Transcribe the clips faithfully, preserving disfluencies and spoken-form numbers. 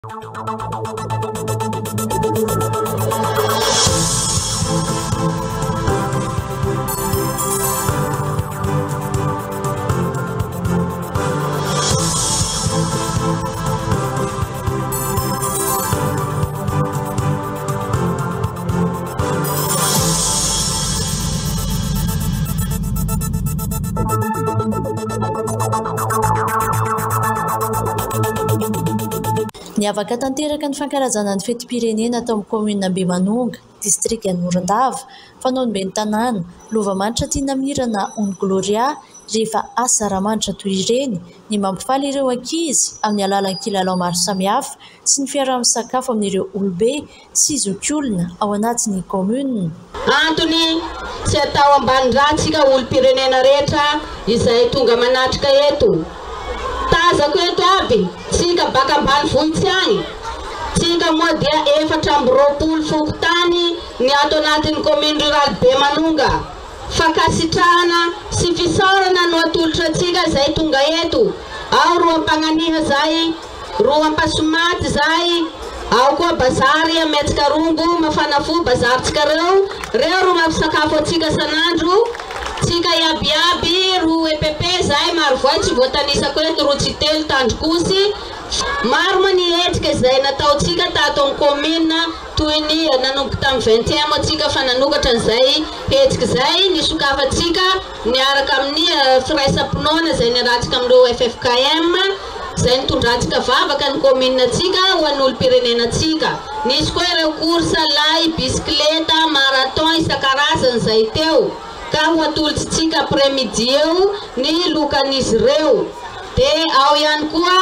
Niavaka tanteraka ny fankarazana ny fetim-pirenena tao amin'ny commune Ambimanonga, district Morondava, fanaon'ny tanàna, lova-manitra tiana mirana on Gloria rehefa asa ramanitra toy ireny ny mampifaly ireo ankizy amin'ny alalan'ny kilalao maro samihafa sy ny fiaraha-misakafo amin'ireo olobe sy zokiolona ao anatin'ny commune. Antony tsy atao ambani-dratsika olo-pirenena rehetra izay tonga manatrika eto. Tazako eto aby, tsika baka ambanivohitsy agny. Tsika moa dia efatra amby roapolo fokontany ny ato anatin'ny commune rurale Bemanonga. Fakasitrahana sy fisaorana no atolotra tsika zay tonga eto. Ao roa mpagnaniha zay, roa ampasomaty zay, ao koa bazary ametsika rongo mafanafo bazaritsika reo, reo ro mampisakafo atsika sanandro. Tsika yabiyaby ro E P P zay maro voatsy voatanisako eto ro tsy telo tandrokosy. Maro ma ny hetsika zay nataotsika tato amin'ny commune toy ny nanomboka tamin'ny vingt et un mois tsika fa nanokatra an'izay hetsika zay nisokafatsika niaraka amin'ny firaisampinoana zay niaratsika amin'ireo F F K M zay nitondratsika vavaka ny commune tsika ho an'olo-pirenenatsika. Nisy koa ireo course lay, bisikleta, marathon isan-karazany zay teo. Ka ho atolotsitsika après-midi eo ny lokan'izy ireo. Dia ao ihany koa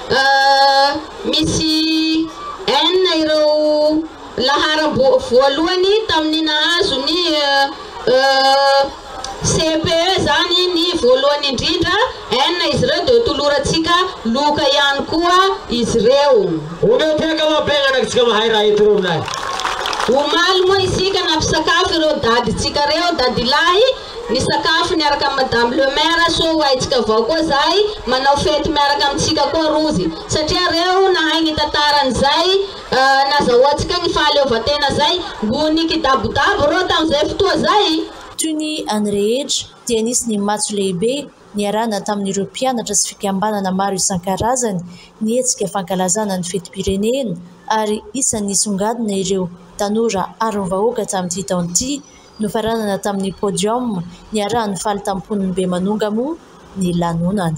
uh, misy enina ireo lahara voalohany tamin'ny nahazo ny uh, uh, C P E zany ny voalohany indrindra, enina izy ireo dia toloratsika loka ihany koa izy ireo. Omeo teka mabenga naksika mahay raha eto reo nahy. Omaly moa isika nampisakafo ireo daditsika reo, dadilahy ny sakafo niaraka amin'ny madame le maire so haitsika avao koa zay manao fety miaraka amintsika koa rozy satria reo nahay ny tantaran'izay uh, nazahoatsika ny fahaleovan-tena zay ngony kidabodabo reo tamin'izay fotoa zay. Toy ny any rehetra dia nisy ny matso lehibe niarahana tamin'ireo mpianatra sy fikambanana maro isan-karazany nihetsika fankalazana ny fetim-pirenena ary isan'ny nisongadina ireo tanora aron-vahoaka tamin'ity taon'ity nofaranana tamin'ny podium niarahan'ny faly tampon'ny Bemanonga moa ny lanonana.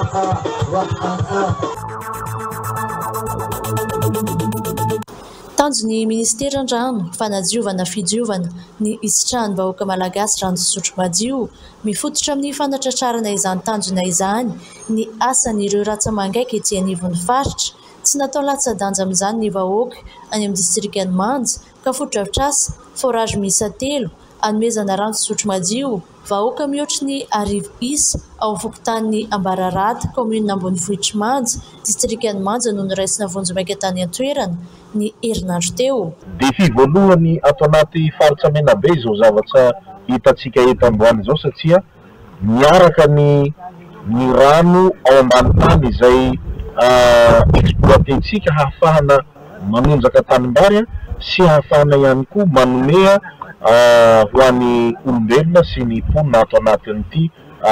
Tanjon'ny ministeran-drano fanadiovana fidiovana ny isitrahan'ny vahoaka malagasy rano fisotro madio mifototra amin'ny fanatratrarana izany tanjona izany ny asan'ireo ratsamangaiky ety anivon'ny faritra. Tsy natao latsa-danja amin'izany ny vahoaka any amin'ny distrikany Manja ka foto-drafitrasa forage miisa telo anomezana rano fisotro madio vahoaka mihoatra ny arivo isa ao fokontany Ambararata commune Ambonivohitra Manja distrikany Manja no niraisina vonjy-maika tany an-toerana ny herinandro teo. Defi voalohany ato anaty faritra Menabe izao zavatra hitatsika eto Amboany izao satria miaraka ny ny rano ao ambany tany izay exploitentsika hahafahana manonjaka tanimbary sy hahafahana ihany koa manome ho an'ny olombelona sy ny mponina ato anatin'ity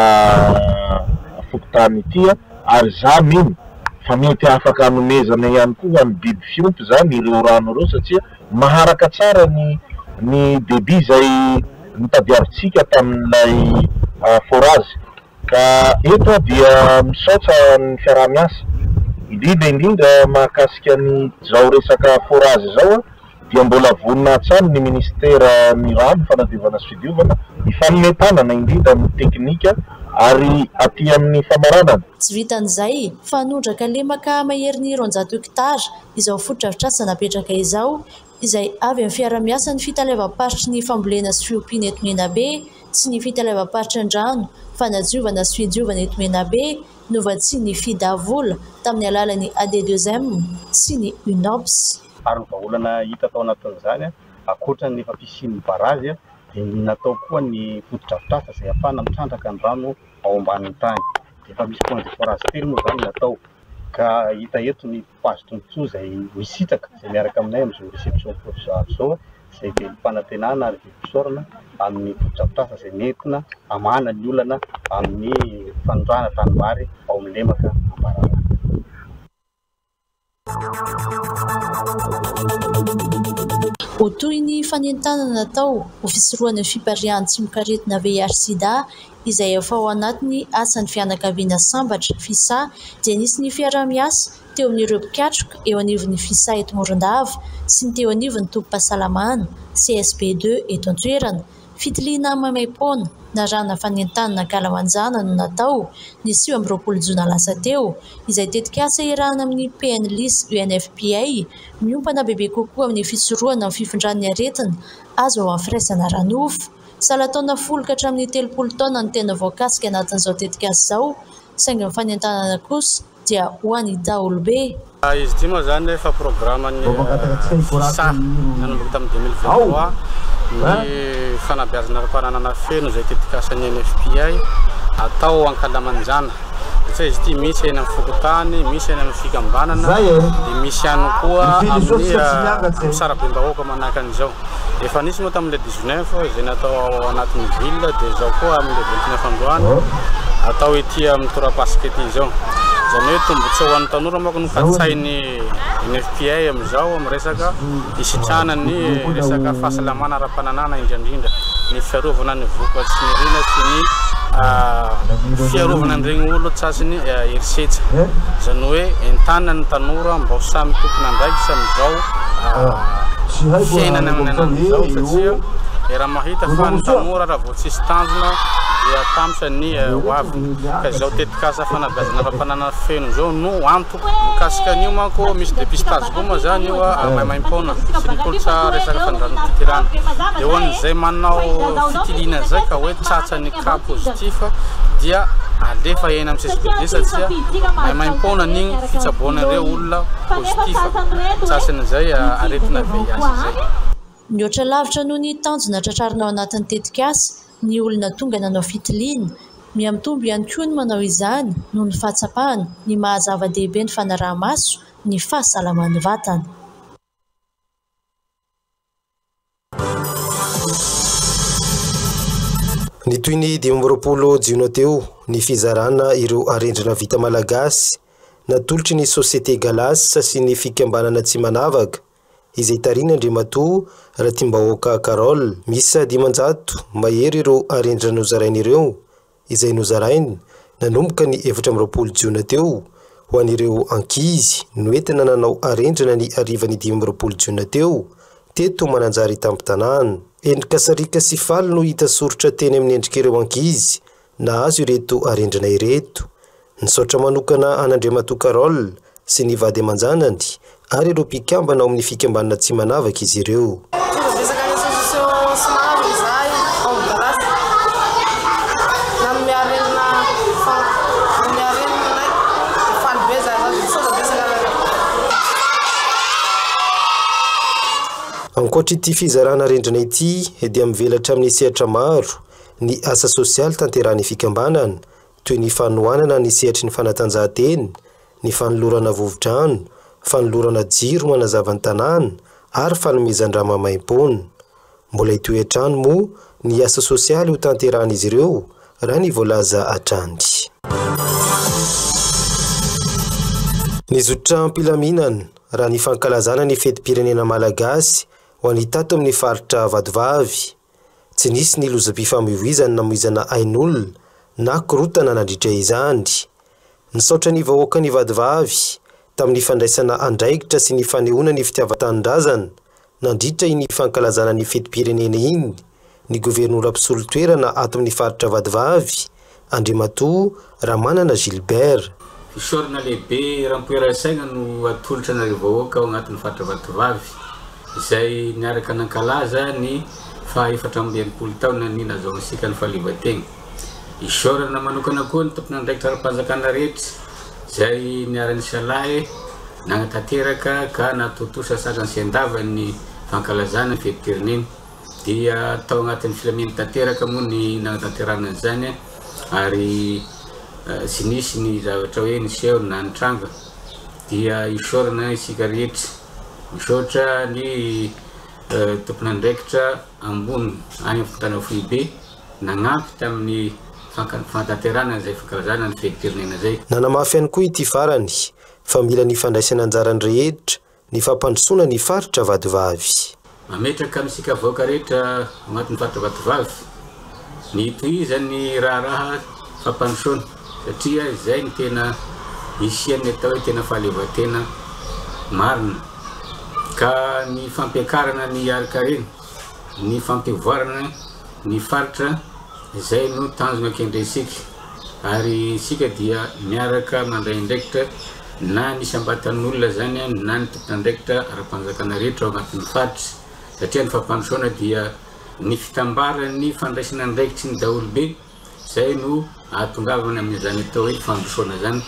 fokotany ity ary za mino fa mety afaka hanomezana ihany koa an'ny biby fiompy zany ireo rano ireo satria maharaka tsara ny ny débit zay nitadiavitsika tamin'ilay forage. Ka eto dia misaotra ny fiaraha-miasa indrindra indrindra mahakasika ny zao resaka forage zao dia mbola vonina tsara ny ministera ny rano fanadiovana sy fidiovana ifanometanana indrindra amin'ny teknika ary aty amin'ny famaranana. Tsy vitan'izay fanondraka lemaka maherin'ny roanjato hektara izao foto-drafitrasa napetraka izao izay avy amin'ny fiaraha-miasa ny fitalevam-paritry ny fambolena sy fiompiana eto Menabe sy ny fitalevam-paritry an-drano fanadiovana sy fidiovana eto Menabe novatsy ny fidavola tamin'ny alalan'ny A D deux M sy ny U N O P S. Ary vaholana hita tao anatin'izany akoatra ny efa fisian'ny barazy dia natao koa ny foto-drafitrasa izay ahafahana mitrandraka ny rano ao ambanin'ny tany. Efa misy point de forage telo moa zany natao ka hita eto ny pazo tombontsoa izay misitraka izay miaraka aminay amin'izao réception provisoire zao izay velim-panantenana ary velim-pisaorana amin'ny fotodrafitrasa izay nentina hamana ny olana amin'ny fanondrahana tanimbary ao amin'ny lemaka ambarana. Ho toy ny fanentanana natao ho fisorohana fipariahana tsimok'aretina V I H sida izay efa ao anatiny asan'ny fianakaviana sambatra FISA dia nisy ny fiarah-miasa teo amin'ireo mpikatroka eo anivon'ny FISA eto Morondava sy ny teo anivon'ny tobim-pahasalamana C S B deux eto an-toerana. Fitiliana maimaim-poana na rana fanentanana ankalamanjana no natao ny sivy amby roapolo jona lasa teo izay tetika asa iarahana amin'ny P N L I S U N F P A miompana bebe kokoa amin'ny fisorohana amin'ny fifindran'ny aretina azo ao amin'ny firaisana ranofo. Sahala taona folo ka hatramin'ny telopolo taona ny tena voakasika anatin'izao tetika izao saingy ny fanentanana kosa dia ho an'ny daholobe. Izy ity moa zany efa programan'ny FISA nanomboka tamin'ny deux mille vingt-trois ny fanabeazana ara-pananana feno izay tetika asan'ny N F P A atao ankalamanjana. Satria izy ity misy eny amin'ny fokotany, misy eny amin'ny fikambanana, dia misy ihany koa amin'ny sarabem-bahoaka manahaka an'izao. Efa nisy moa tamin'ilay dix-neuf izay natao ao anatin'ny ville, dia izao koa amin'ilay vingt-neuf androany atao ety amin'ny torapasika ety izao. Izany hoe tombotsoa ho an'ny tanora manko no fatsain'ny N F P A amin'izao amin'ny resaka isitrana ny resaka fahasalamana ara-pananana indrindrindra, ny fiarovana ny voka sy ny rina sy ny fiarovana an'iregny olo tsasiny herisetra. Izany hoe entanina ny tanora mba ho samy tokony andraiky samyzao fiainana amin'ny anan'izao satria raha mahita fa ny tanora raha vao tsisy tanjona dia tamsa ny hoavy. Ka izao tetika asa fanabeazana ara-pananana feno zao no antoko mikasika an'io manko misy dépistage koa moa zany io maimaim-poana sy ny tolotra resaka fandrano fitirana. Dia ho an'izay manao fitiliana zay ka hoe tsatsa ny cas positif dia alefa eny amin'ny C S B D satria maimaim-poana n'igny fitsaboan'ireo olona positif tsasan'izay aretina V I H zay. Mihoatra lavitra noho ny tanjona tratrarinao anatin'ny tetika asa ny olona tonga nanao fitiliana, miamitombo ihany koa ny manao izany noho ny fahatsapahana ny mahazava-dehibe ny fanaraha-maso ny fahasalaman'ny vatana. Ny toy ny dimy amby roapolo jiona teo ny fizarana ireo arendrina vita malagasy natolotry ny Société Galasa sy ny fikambanana tsy manavaka izay tarina Andriamatoa Ratimbahoaka Carole. Misy dimanjato mahery ireo arendrina nozarain'ireo izay nozarainy nanomboka ny efatra amby roapolo jiona teo ho an'ireo ankizy noentina nanao arendrina ny arivany dimy amby roapolo jiona teo teto Mananjary tampon-tanàna. Endrika sarika sy faly no hita soritra teny amin'ny endrik'ireo ankizy nahazo ireto arendrina ireto. Nisaotra manokana an'Andriamatoa Carole sy ny vady aman-janany ary ireo mpikambana ao amin'ny fikambanana tsy manavaka izy ireo. Ankoatra ity fizarana arendrina ity dia mivelatra amin'ny sehatra maro ny asa sosialy tanterahany fikambanana toy ny fanohanana ny sehatry ny fanatanjahanteny, ny fanolorana vovo-drano, fanolorana jiro manazava ny tanàna ary fanomezan-drano maimaim-poana. Mbola hitoetrano moa ny asa sosialy ho tanterahan'izy ireo raha ny voalaza hatrany. Ny zotra ampilaminana raha ny fankalazana ny fetim-pirenena malagasy ho an'ny tato amin'ny faritra vadivavy. Tsy nisy ny lozam-pifamoivoizana namoizana ain'olona na korotana nandritra izany. Nisaotra ny vahoaka ny vadivavy tamin'ny fandraisana andraikitra sy ny fanehoana ny fitiavan-tanindrazana nandritra ny fankalazana ny fetim-pirenena iny ny gouvernoura mpisolo-toerana ato amin'ny faritra vadivavy Andriamatoa Ramanana Gilbert. Fisaorana lehibe rampoera-saina no atolotra ny vahoaka ao anatin'ny faritra vadivavy izay niaraka nankalaza ny faha efatra amby enimpolo taona ny nazahoantsika ny fahaleovan-tena. Isaorana manokana koa ny tompony andraikitra ara-panjakana rehetra izay niara-ny salahy nagnatanteraka ka natotosa sasany sy andava ny fankalazana ny fetim-pirenena dia tao agnatin'ny filamina tanteraka moa ny nagnatanterana an'izany ary sy nisy ny zavatra hoe niseho na nitranga dia isorana isika rehetra misaotra ny tompon'andraikitra ambony any fotana foibe nagnampy tamin'ny fantanterana zay fankalazana ny fehiterenena zay. Nanamafy ihany koa ity farany fa mila ny fandraisana anjarany rehetra ny fampandrosoana ny faritra vadivavy. Mametraka amintsika vahoaka rehetra agnatin'ny faritra vadivavy ny tohizany raharaha fampandrosoana satria zay ny tena isian'ny atao hoe tena fahaleovan-tena marina ka ny fampiakarana ny araka-reny ny fampivoarana ny faritra zay no tanjona kendresika ary isika dia miaraka mandray andraikitra na nisy ambatan'olona zany na ny tompon'andraikitra ara-panjakana rehetra ao agnatin'ny faritra satria ny fampandrosoana dia ny fitambarany fandraisana andraikitry ny daolobe zay no ahatongavana amin'izany atao hoe fandrosoana zany.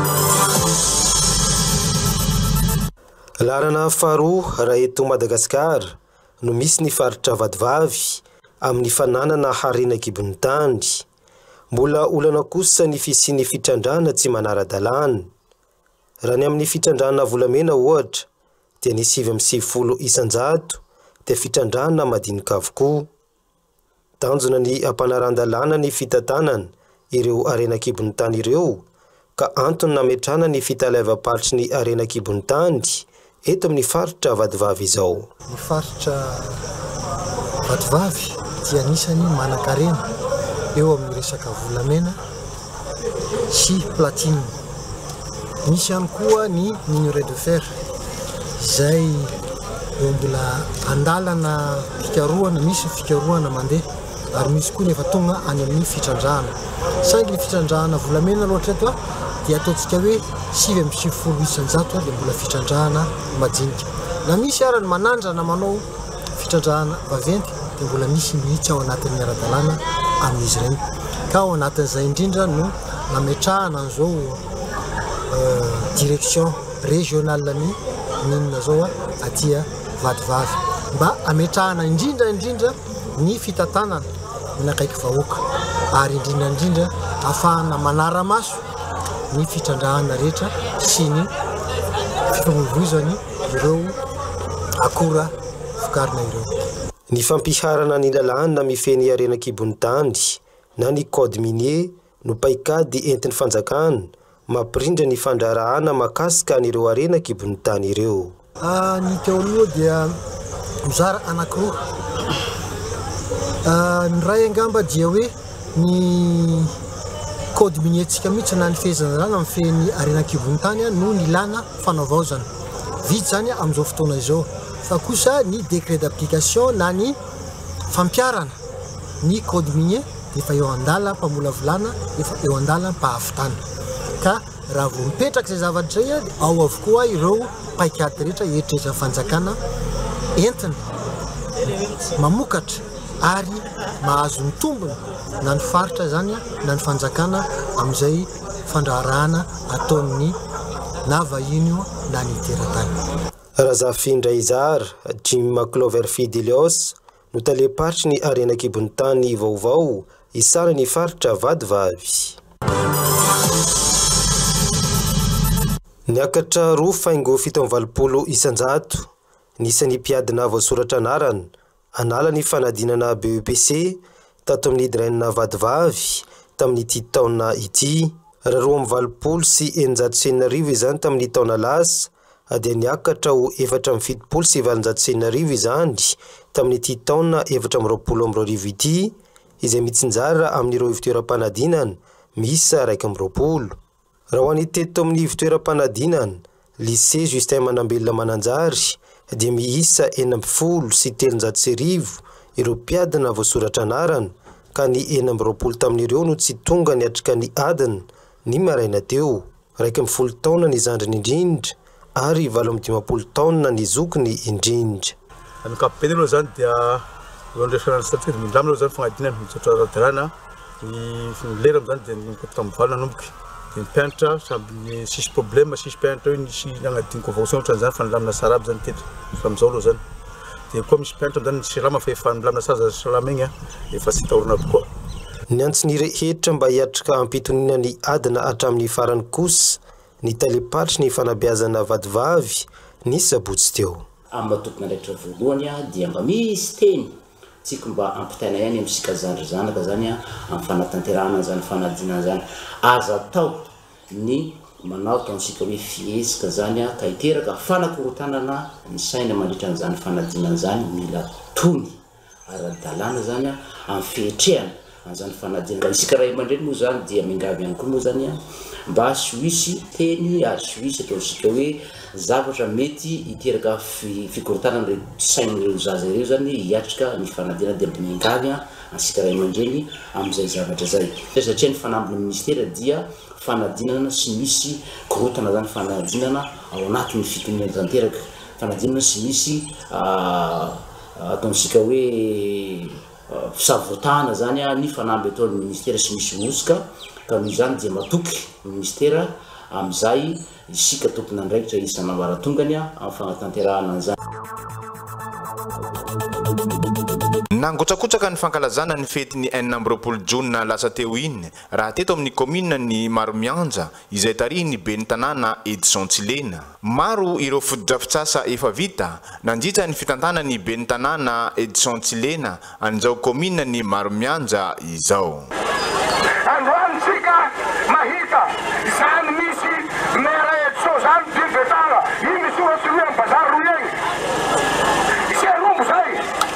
Larana faharoa raha eto Madagasikara no misy ny faritra vadivavy amin'ny fananana harena kibon'ny tany. Mbola olana kosa ny fisian'ny fitrandrana tsy manara-dalàna. Raha ny amin'ny fitrandrana volamena ohatra dia ny sivy amby sivifolo isanjato dia fitrandrana madinika avokoa. Tanjona ny ampanaran-dalàna ny fitantanana ireo arena kibon'ny tany ireo ka antony nametrana ny fitalevam-paritry ny arena kibon'ny tany eto amin'ny faritra vadivavy izao. Ny faritra vadivavy dia anisany manan-karena eo amin'ny resaka volamena sy platine. Misy ihany koa ny minerai de fer izay eo mbola andalana fikarohana, misy fikarohana mandeha ary misy koa nefa tonga any amin'ny fitrandrahana. Saingy ny fitrandrahana volamena loatra eto dia ataontsika hoe sivy amby sivifolo isanjato dia mbola fitrandrahana majinika. Na misy arany manandrana manao fitrandrahana vaventy dia mbola misy mihitsy ao anatin'ny ara-dalàna amin'izy ireny. Ka ao anatin'izay indrindra no nametrahana an'izao direction régionale ny ninona zao atia vadivavy mba ametrahana indrindra indrindra ny fitantanana ny akaiky vahoaka ary indrindra indrindra ahafahana manara-maso ny fitrandrahana rehetra sy ny fifamoivoizany ireo akora vokarina ireo. Ny fampiharana ny lalàna mifeny arena kibon'ny tany na ny code minier no paikady entin'ny fanjakana mampirindra ny fandrarahana makasika an'ireo arena kibon'ny tany ireo. Ny teo aloha dia mizara anankiroa. Ny ray angamba dia hoe ny code miniertsika mihitsy na ny fehezana rano amin'ny fehny arena kibon'ny tany no ny ilana fanaovaozana. Vitsy zany amin'izao fotoana izao. Fa kosa ny décret d'application na ny fampiarana ny code minier efa eo andala mpamola volana efa eo andala mpahavitana. Ka raha vao mipetraka izay zavatra izay ao avokoa ireo paikady rehetra eritreritra fanjakana entina mamokatra ary mahazo ny tombony na ny faritra zany na ny fanjakana amin'izay fandraharahana ataon'ny na vahiny na ny teratany. Razafindra Izara, Jim Cloverfield Elios no taleparitry ny arena kibon'ny tany vaovao isara ny faritra vadivavy. Niakatra roa faingo fito amby valopolo isanjato nisan'ny mpiadina voasoratra anarana anala ny fanadinana B E P C tato amin'ny hidirainina vadivavy tamin'ity taona ity. Raha roa amby valopolo sy eninjato sy enina arivo izany tamin'ny taona lasa dia niakatra ho efatra amby fitopolo sy valonjato sy enina arivo izany tamin'ity taona efatra amby roapolo amby roa arivo ity izay mitsinjara amin'ireo ivitoeram-panadinana miisa raika amby roapolo. Raha ho an'ny teto amin'ny ivitoeram-panadinana lycée Justin Manambelona Mananjary dia miisa enina amby folo sy telonjato sy arivo ireo mpiadina voasoratra anarana ka ny enina amby roapolo tamin'ireo no tsy tonga niatrika ny adina ny maraina teo. Raika amby folo taona ny zandriny indrindra ary valo amby dimampolo taona ny zokiny indrindra. Ny kapiteny aloha zany dia eo andresana statistika mindramina aloha zany fagnadinana misaotra radrarana ny lera amin'izany dia nikotika amby valo nanomboky. Dia mpianatra samby sisy problème sisy mpianatra hoe nisy nagnadiniko vaosin ohatran'izany fa nilamina sara aby zany tetra fa amin'izao aloha zany. Dia koa misy mpianatra amin'izany ny silama fa efa nilamina sara silama igny efa tsy tahorana tokoa. Ny antony rehetra mba hiatrika ampitoniana ny adina hatramin'ny farany kosa ny talepatry ny fanabeazana vadivavy ny sabotsy teo ambatokona ndraikitra voalohany a dia mba misy teny tsika mba ampitaina ihany amsika zandry zanaka zany a amin'ny fanatanterahana zany fanadinana zany aza atao ny manao taonsika hoe fiezika zany a ka hiteraka fanakorotanana ny saina mandritra an'izany fanadinana zany mila tony ara-dalàna zany a amin'ny fihetrehana an'izany fanadinana isika ray aman-dreny moa zany dia mingavy ihany koa moa zany a mba sy hoisy teny ary sy hoisy ataontsika hoe zavatra mety hiteraka fikorotanana re sain'ireo zaza ireo zany hiatrika ny fanadinana dia mba mingavy a ansika ray aman-dreny amin'izay zavatra zay satria ny fanambiny ministera dia fanadinana sy misy korotana zany fanadinana ao anatin'ny fitonina tanteraka fanadinana sy misy ataontsika hoe fisavotana zany a ny fanamby ataon'ny ministera sy misy osika ka noho izany dia matoky ministera amin'izay isika tompona andraikitra isanambaratongany a amin'ny fanatanterahana an'izany nangotrakotraka ny fankalazana ny fetiny enina amby roapolo jona lasa teo iny raha teto amin'ny komina ny Maromianja izay tarihiny ben'ny tanàna Edson Tsilena. Maro ireo fotodrafitsasa efa vita nandritra ny fitantana ny ben'ny tanàna Edson Tsilena an'izao komina ny Maromianja izao. Androantsika mahita izany misy mera Edson zany divetara iny misy ohatsy hoe amin'ny bazary roa egny isy rombo zay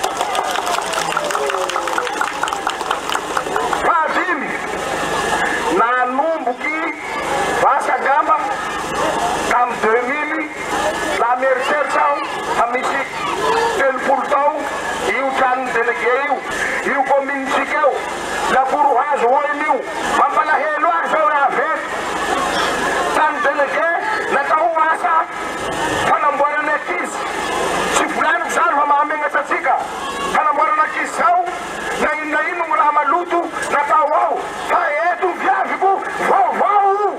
fahadimy nanomboky vasagamba tam deux mille la mieritseritsy aho amisy telopolo tao io tranony délégué io io commune-tsika eo laboro hazo hoely io mampalahelo azy zao raha veto tany délégué natao asa fanamboarana ankizy tsy volaniko zany fa mahamenatra atsika fanamboarana ankizy zao na ino na ino raha maloto natao ao fa eto viaviko vaovao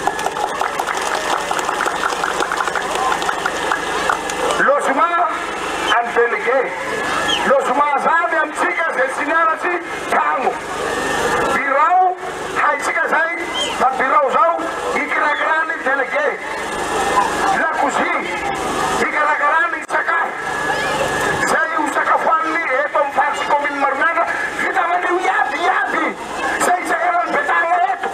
logement amin'ny délégué logement zany amitsika zay siniaratsy tragno birao haitsika zay fa birao zao ikirakarany délégué lakozy ikarakarany sakafo zay io sakafoaniny eto amin'ny faritsy commune Maromianja vita maneo iaby iaby zay isakarany betagna eto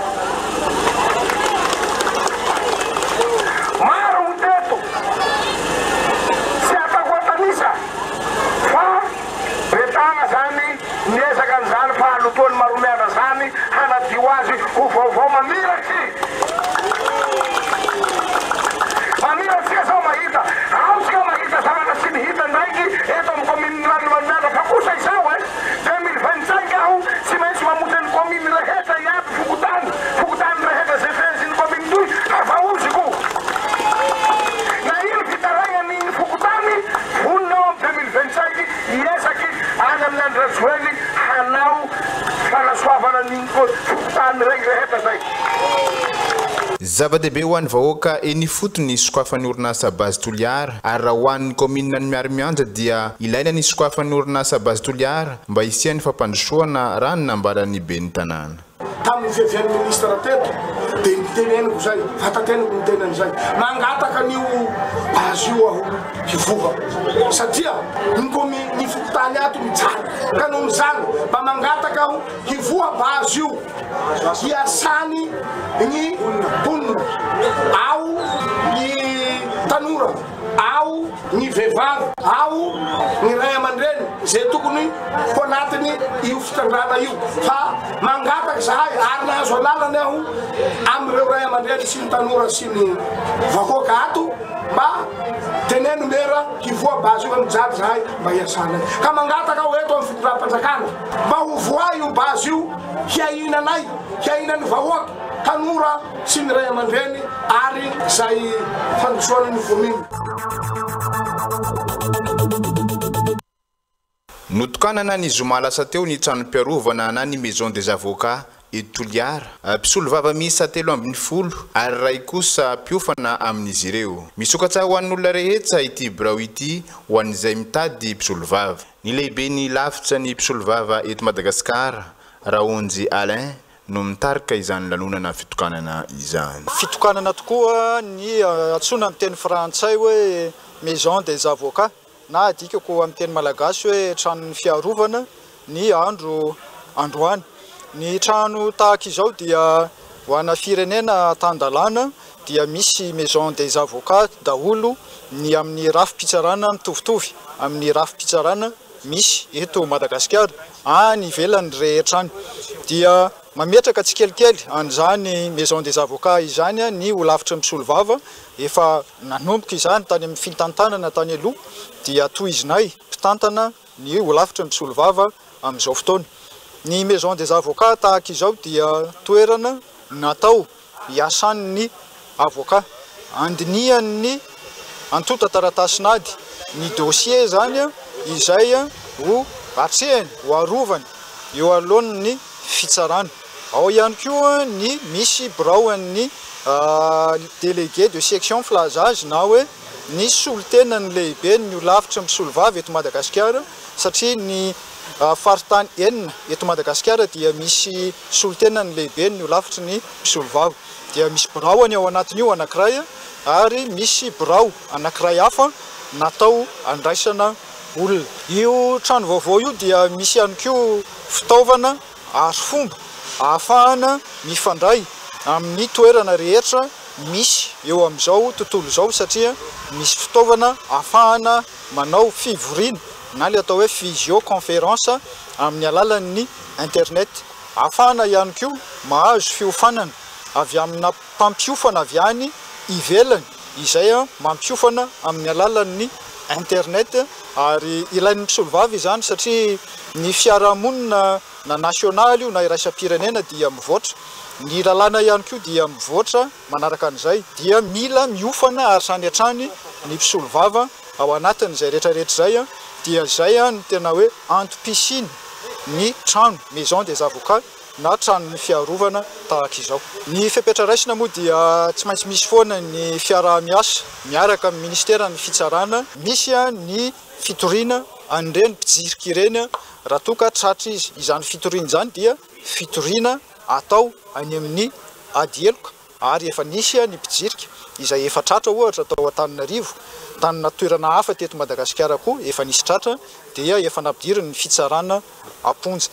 maro ny teto tsy atakoatanisa fa betagna zany niezaka an'izany fahalotony Maromianja zany hanadio azy ho vaovao mamiraky mamiratsika zao mahita ao tsika mahita zavatra tsy nihita ndraiky eto amin'ny commune rano Maromianja fa kosa izao e deux mille vingt-cinq aho tsy maintsy mamoty ny commune rehetra iaby fokotany fokotany rehetra zay feziny commune toy havaoziko na ino fitaragnany ny fokotany vonina ao amin'ny deux mille vingt-cinq iesaky any amin'ny andrajoely hanao fanasoavana ny fokotany regny rehetra zay. Zava-dehibe ho an'ny vahoaka eny fotony sokafan'ny orinasa base toliara ary raha ho an'ny komina ny Maromianja dia ilaina ny sokafan'ny orinasa base toliara mba hisian'ny fampandrosoana raha ny nambaran'ny ben'ny tanàna. Tamin'ny fiavian'ny ministra teto dia niteneniko zay fatateniko nitenan'izay mangataka an'io base io aho hivoha satria ny komi- ny fokotany ato mijany ka noho izany mba mangataka aho hivoha base io hiasany ny mponina ao ny tanora ao ny vehivavy ao ny ray aman-dreny zay tokony ho anatiny io fitandrana io fa mangataka zahay ary nahazo alalany aho amin'ireo ray aman-dreny sy ny tanora sy ny vahoaka ato mba teneno mera hivoa base io amijady zahay mba hiasana ka mangataka aho eto amin'ny fitondram-panjakana mba ho voa io base io hiahinanay hiahinan'ny vahoaka tanora sy ny ray aman-dreny ary zay fandrosoana ny komina. Notokanana ny zoma lasa teo ny tranom-piarovana na ny maison des avocats eto Toliara mpisolo vava miisa telo ambin'ny folo ary ray kosa piofana amin'izy ireo misokatra ho an'olona rehetra ity birao ity ho an'izay mitady mpisolo vava ny lehibe ny lafitra ny mpisolo vava eto Madagasikara Raonjy Alain no mitarika izany lanonana fitokanana izany. Fitokanana tokoa ny atsona amin'ny teny frantsay hoe maison des avocats na adikako amin'ny teny malagasy hoe tranon'ny fiarovana ny andro androany. Ny trano tahaka izao dia ho ana firenena tandalana dia misy maison des avocats daholo ny amin'ny rafi-pitsarana mitovitovy amin'ny rafi-pitsarana misy eto Madagasikara any ivelany rehetra any dia mametraka tsikelikely an'izany maison des avocats izany ny olavitra misolo vava efa nanomboka izany tany amin'ny fitantanana tany aloha dia toizinay mpitantana ny olavitra misolo vava amin'izao fotoana. Ny maison des avocats tahaka izao dia toerana natao hiasan'ny avocat andinihan'ny antota taratasinady ny dossier zany izay ho atrehany ho arovany eo alohan'ny fitsarana. Ao ihany koa ny misy braoan'ny délégué de section flazage na hoe ny solotenany lehibe ny olavitra misolo vava eto Madagasikara satria ny faritany enina eto Madagasikara dia misy solotenany lehibe ny olavitra ny misolo vava dia misy braoany ao anatin'io anankiray ary misy brao anankiray hafa natao andraisana olona. Io trano vaovao io dia misy ihany koa fitaovana ary fomba ahafahana mifandray amin'ny toerana rehetra misy eo amin'izao tontolo izao satria misy fitaovana ahafahana manao fivoriana na le atao hoe visioconférence amin'ny alalan'ny internet. Ahafahana ihany koa mahazo fiofanana avy amina mpampiofana avy any ivelany izay mampiofana amin'ny alalan'ny internet ary ilain'ny mpisolo vava izany satria ny fiarahamonina na nasionaly io na iraisam-pirenena dia mivoatra. Ny lalàna ihany koa dia mivoatra manaraka an'izay dia mila miofana ary sany hatrany ny mpisolo vava ao anatin'izay rehetrarehetra zay dia zay ny tena hoe antom-pisiny ny trano maison des avocats na tranon'ny fiarovana tahaka izao. Ny fepetra raisina moa dia tsy maintsy misy foana ny fiaraha-miasa miaraka amin'ny ministeran'ny fitsarana misy ny fitoriana an'ireny mpijirika ireny raha toa ka tratra izy. Izany fitoriana izany dia fitoriana atao any amin'ny ady eloka ary efa nisy ny mpijirika izay efa tratra ohatra atao Antananarivo tanana toerana hafa teto Madagasikara koa efa nisy tratra dia efa nampidiriny ny fitsarana Aponja.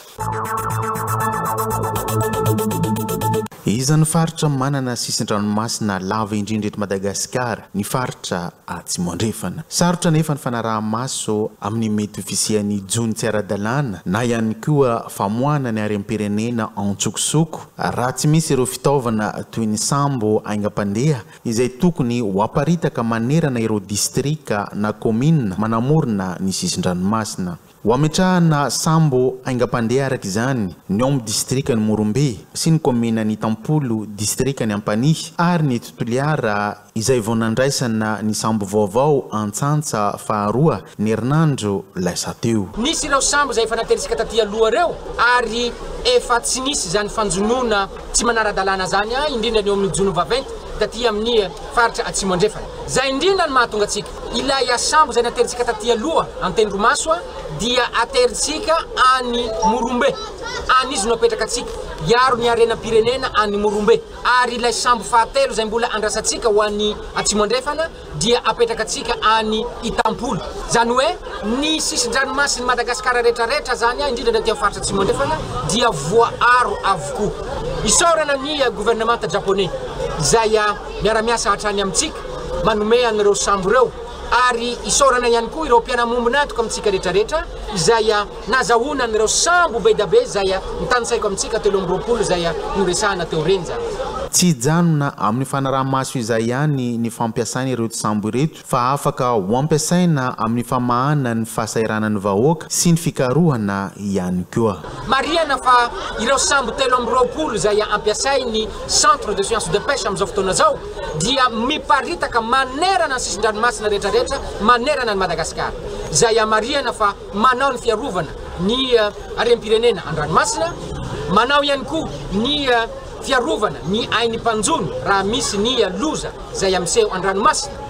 Izany faritra manana sisin-dranomasina lava indrindra eto Madagasikara ny faritra Atsimondrefana. Sarotra nefa ny fanaraha-maso amin'ny mety fisian'ny jony tsy ara-dalàna na ihany koa famoahana ny harem-pirenena antsokosoko raha tsy misy ireo fitaovana toy ny sambo aingam-pandeha izay tokony ho aparitaka manerana ireo distrika na komina manamorona ny sisin-dranomasina. Ho ametrahana sambo aingam-pandeha araka izany ny ao amin'ny distrika ny Morombe sy ny komina ny Tampolo distrika ny Ampanihy ary ny Totoliara izay vao nandraisana ny sambo vaovao Antsantsa faharoa ny herinandro lasa teo. Nisy ireo sambo izay efa naterisika taty aloha ireo ary efa tsy nisy izany fanjonoana tsy manara-dalàna zany indrindra ny eo amin'ny jony vaventy taty amin'ny faritra Atsimondrefana. Zay indrindra ny mahatonga atsika ilay sambo izay naterisika taty aloha an-Tendromaso dia ateritsika any Morombe any izy no apetraka atsika iaro ny harenam-pirenena any Morombe ary ilay sambo fahatelo izay mbola andrasatsika ho an'ny Atsimondrefana dia apetraka atsika any Itampolo. Zany hoe ny sisin-dranomasiny Madagasikara rehetrarehetra zany indrindra ny aty amin'ny faritra Atsimondrefana dia voaaro avokoa. Isaorana ny gouvernemanta japonais izay miara-miasa hatrany amintsika manome an'ireo sambo ireo ary isaorana ihany koa ireo mpianamombona atoko amintsika rehetrarehetra izay nazahoana an'ireo sambo be da be izay nitanitsaiko amintsika telo amby roapolo izay noresahana teo reny zany. Tsy janona amin'ny fanaraha-maso izay ihany ny fampiasana ireto sambo ireto fa afaka ho ampiasaina amin'ny famahana ny fahasairanan'ny vahoaka sy ny fikarohana ihany koa. Marihana fa ireo sambo telo amby roapolo izay ampiasainy centre de science de pêche amin'izao fotoana zao dia miparitaka manerana ny sisin-dranomasina rehetrarehetra manerana ny Madagasikara. Izay marihana fa manao ny fiarovana ny harem-pirenena an-dranomasina, manao ihany koa ny fiarovana ny ainy mpanjono raha misy ny loza izay amiseho an-dranomasina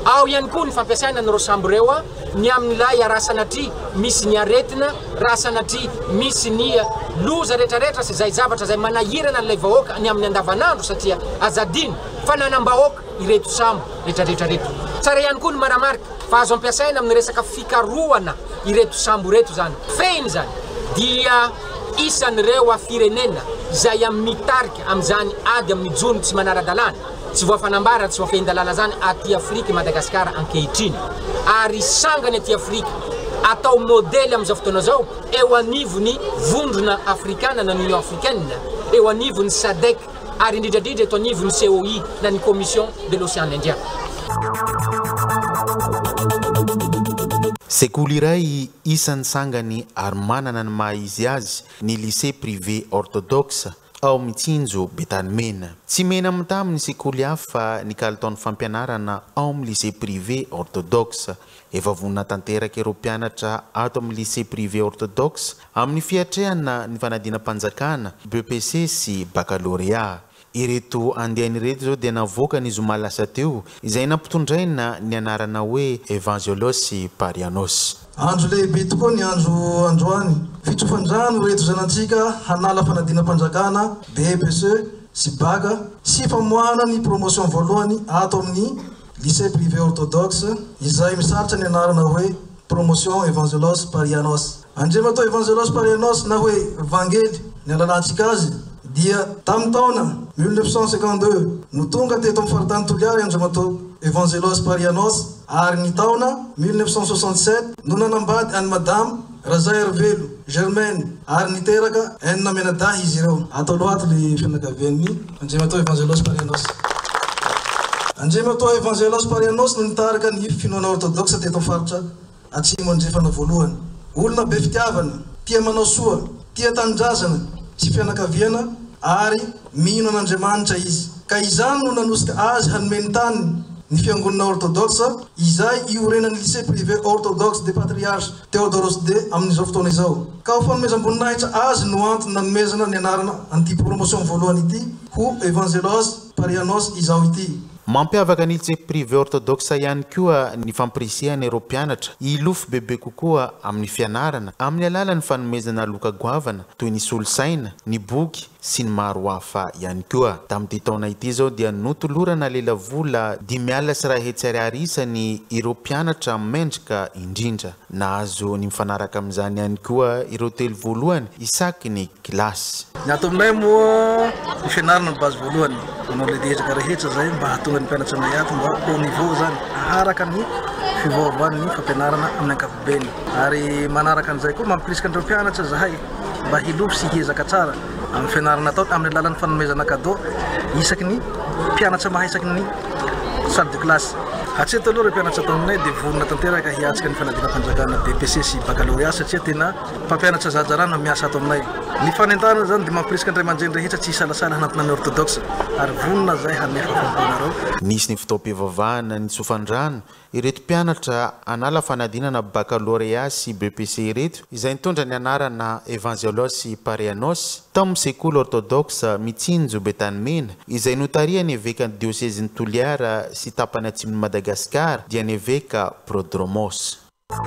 ao ihany koa ny fampiasaina nyreo sambo reo a ny amin'ilay arasanatry misy ny aretina rasanatry misy ny loza rehetrarehetra sy zay zavatra zay manahirana n'ilay vahoaka ny amin'ny andavanandro satria azadiny fa nanam-bahoaka ireto sambo rehetrarehetra reto tsara ihany koa ny maramarika fa azo ampiasaina amin'ny resaka fikarohana ireto sambo reto zany fehiny zany dia isan'ireo a firenena zay amin'ny mitarika amin'izany ady amin'ny jono tsy manara-dalàna tsy voafanambara tsy voafehin-dalàna zany aty Afrika Madagasikara ankehitriny ary sangany aty Afrika atao modely amin'izao fotoana zao eo anivony vondrona afrikana na Union africaine eo anivony SADC ary indrindrandrindra eto anivony C O I na ny Commission de l'Océan Indien. Sekoly iray isan'ny sangany ary manana ny maha izy azy ny lycée privé orthodoxe ao Mitsinjo Betanimena. Tsy mena amin'ny taminy sekoly hafa ny kalitaon'ny fampianarana ao amin'ny lycée privé orthodoxe. Efa vonina tanteraka ireo mpianatra ato amin'ny lycée privé orthodoxe amin'ny fiatrehana ny fanadinam-panjakana B P C sy baccalauréat. Ireto andiany ireto zao dia navoaka ny zoma lasa teo izay nampitondraina ny anarana hoe Evangelos Parianos. Andro lehibe tokoa ny andro androany fitsofandrano reto zanatsika hanala fanadinam-panjakana B P C sy baka sy famoahana ny promotion voalohany ato amin'ny lycée privé orthodoxe izay misaritra ny anarana hoe promotion Evangelos Parianos. Andrema atao Evangelos Parianos na hoe Vangely ny alalantsika azy dia tamin'ny taona mille neuf cent cinquante-deux no tonga teto amin'ny faritany Toliara andrema atao Evangelos Parianos ary ny taona mille neuf cent soixante-sept no nanambady any madame Raza Hervelo Germaine ary niteraka enina menadahy izy ireo atao loato le fianakavian'ny andrema atao Evangelos Parianos. Andrema atao Evangelos Parianos no nitaraka ny finoana orthodoxe teto amin'ny faritra atsimo andrefana voalohany. Olona be fitiavana, tia manao soa, tia tanindrazana sy fianakaviana ary mino an'Andriamanitra izy. Ka izany no nanosika azy hanomeny tany ny fiangonana orthodoxe izay iorenan'ny lycée privé orthodoxe de patriarche Théodoros D amin'izao fotoana izao. Ka ho fanomezam-boninahitra azy no antony nanomezana ny anarana an'ity promotion voalohany ity ho Evangelos Parianos izao ity. Mampiavaka ny lycée privé orthodoxe ihany koa ny fampirisihana ireo mpianatra ilofo bebe kokoa amin'ny fianarana amin'ny alalan'ny fanomezana loka goavana toy ny solosaina, ny boky sy ny maro hafa ihany koa. Tamin'ity taona ity zao dia notolorana lela vola dimy alina sy ray hetsy ariary isany ireo mpianatra mendrika indrindra. Nahazo ny mifanaraka amin'izany ihany koa ireo telo voalohany isaky ny kilasy. Ny ato aminay moa ny fianarana ny base voalohany manao le dezaka rehetra zay mba hahatonga ny mpianatra anay ato mba au niveau zany aharaka ny fivoavan'ny fampianarana amin'ny ankapobeny ary manaraka an'izay koa mampirisika an'ireo mpianatra zahay mba hilofo sy hiezaka tsara amin'ny fianarana atao amin'ny alalan'ny fanomezana cadeau isaky ny mpianatra mahay isaky ny salle de classe. Hatreto aloha ireo mpianatra atao aminay dia vonona tanteraka hiatsika ny fanadinam-panjakana B P C sy baccalauréat satria tena mpampianatra zajarana miasa ato aminay. Ny fanentana zany dia mampirisika andray aman-dreny rehetra tsy salasala hanatona ny orthodoxe ary vonona zay hanefa fampianareo. Nisy ny fotoam-pivavahana ny tsofandrano ireto mpianatra anala fanadinana baccalauréat sy B P C ireto izay nitondra ny anarana Evangelos Parianos tao amin'ny sekoly orthodoxe Mitsinjo Betanimena izay notaria ny evekan'ny diocèse-ny Toliara sy tapany atsimon'i Madagasikara dia ny eveka Prodromos.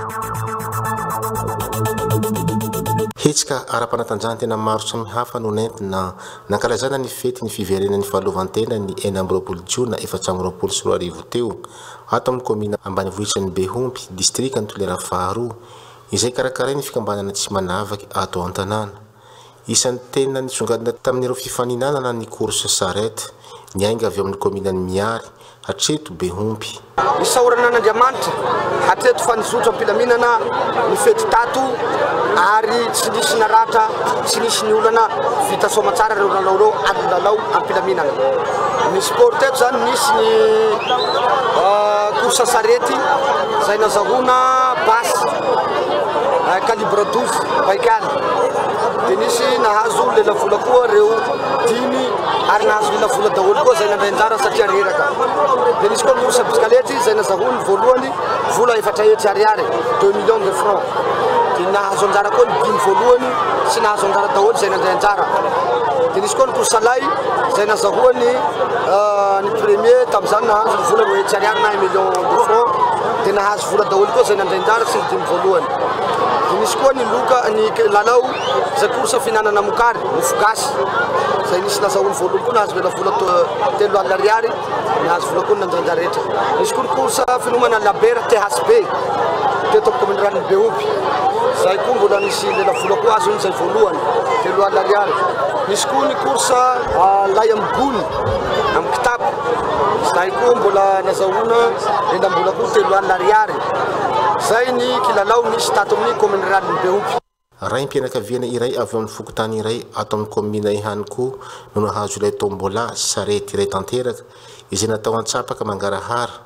Hetsika ara-panatanjahantena maro samihafa no nentina nankalazana ny fety ny fiverenan'ny fahaleovantena ny enina amby roapolo jiona efatra amby roapolo sy roa arivo teo ato amin'ny komina ambanivohitran'ny Behompy distrikta ny Toliara faharoa izay karakarainy fikambanana tsy manavaky ato an-tanàna. Isan'ny tena nitsongadina tamin'ireo fifaninanana ny course sarety ny ainga avy amin'ny kominan'ny Miary hatreto Behompy. Isaorana n'Andriamanitra hatreto fanizotra am-pilaminana ny fety tato ary tsy nisy naratra tsy nisy ny olana vita soamatsara reo lalao reo ady lalao am-pilaminana. Ny sport eto zany nisy ny course sarety zay nazahoana basy calibre douze baikany dia nisy nahazo lelavola koa reo dimy ary nahazo lelavola daholo koa zay nandray anjara satria reraka. Dia nisy koa course bisikilety zay nazahoany voalohany vola efatra hetsy ariary deux millions de francs. dia nahazo anjara koa ny dimy voalohany sy nahazo anjara daholo zay nandray anjara. Dia nisy koa ny korsalay zay nazahoany ny premier tamin'izany nahazo ny vola roa hetsy ariary na un million de franc dia nahazo vola daholo koa zay nandray anjara sy ny dimy voalohany. Dia nisy koa ny loka ny lalao zay korsa finanana mokary mofo gasy zay nisy nazahoany voalohany koa nahazo vela vola telo alina ariary nahazo vola koa ny nandray anjara rehetra. Nisy koa ny korsa finomana labera T H B teto amin'ny commune rurale Behompy zay koa mbola nisy lela vola koa azo iny zay voalohany telo alina ariary. Nisy koa ny korsa lay amin'ny gony amin'ny kitapo zay koa mbola nazahoana endam-bola koa telo alina ariary. Zay ny kilalao nisy tato amin'ny commune rurale Behompy. Raim-pianakaviana iray avy amin'ny fokotany iray ato amin'ny komina ihany koa no nahazo ilay tombola sarety iray tanteraka izay natao an-tsapaka mangarahara.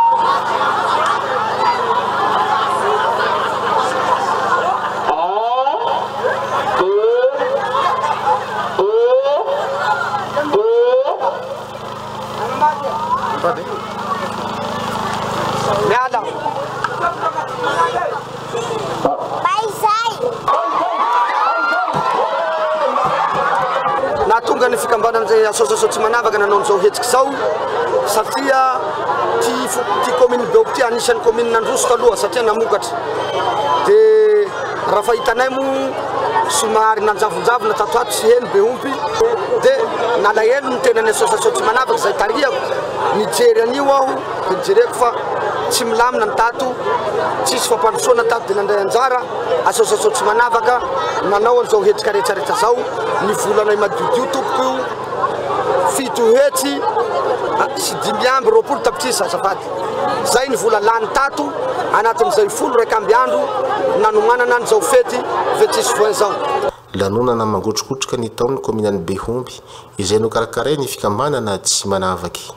Nahatonga ny fikambanan'izay association tsy manavaka nanao an'izao hetsiky izao satria ty ty commune Behompy ty anisan'ny commune nandroso taloha satria namokatra. Dia raha fahitanay moa somary nanjavonjavona tato ato sy heny Behompy dia nalahelo ny tenany association tsy manavaka izay tariako nijery an'io aho dia nijereko fa tsy milamina ny tato tsisy fampandrosoana tato dia nandray anjara association tsy manavaka nanao an'izao hetsika rehetrarehetra zao ny volanay madiodio tompoko io fito hetsy sy dimy amby roapolo tapitrisa azafady zay ny vola lany tato anatin'izay folo raiky amby andro nanomanana an'izao fety vingt-six juin zao. Lanonana mangotrokotroka ny taon'ny kominan'ny Behompy izay nokarakaray ny fikambanana tsy manavaky.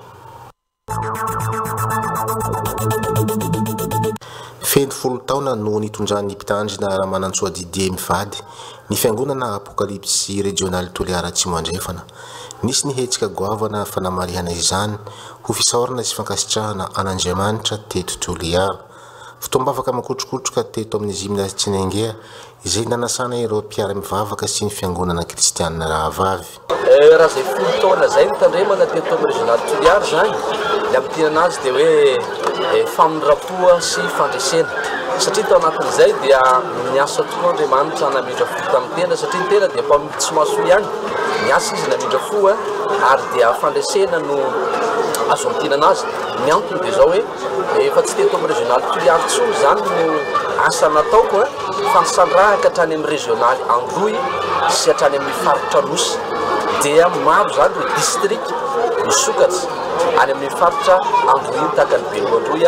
Feno folo taona no nitondran'ny mpitandrina Ramanantsoa Didier mivady ny fiangonana Apocalypse régional Toliara Atsimo andrefana. Nisy ny hetsika goavana fanamarihana izany ho fisaorana sy fankasitrahana an'Andriamanitra teto Toliara. Fitombavaka makotrokotroka teto amin'ny gymnase Tsinengea izay nanasana ireo mpiara-mivavaka sy ny fiangonana kristianina rahavavy. Raha zay folo taona zay nitandremana teto amin'ny régional Toliara zany ny ampidirana azy dia hoe famindrapoa sy fandresena satria tao anatin'izay dia niasa tokoa Andriamanitra namindra fo tamin'ny tena satria ny tena dia mpamindry tsy mahasoa ihany niasa izy namindra fo ary dia fandresena no azo amtinana azy. Ny antony dia zao hoe efa tsy teto amin'ny régional Toliara tsony zany no asa nataoko fa nisandrahaka hatrany amin'ny régional Androy sy hatrany amin'ny faritra Nosy dia maro zany hoe district misokatra any amin'ny faritra Androy tahaka ny Behoandroy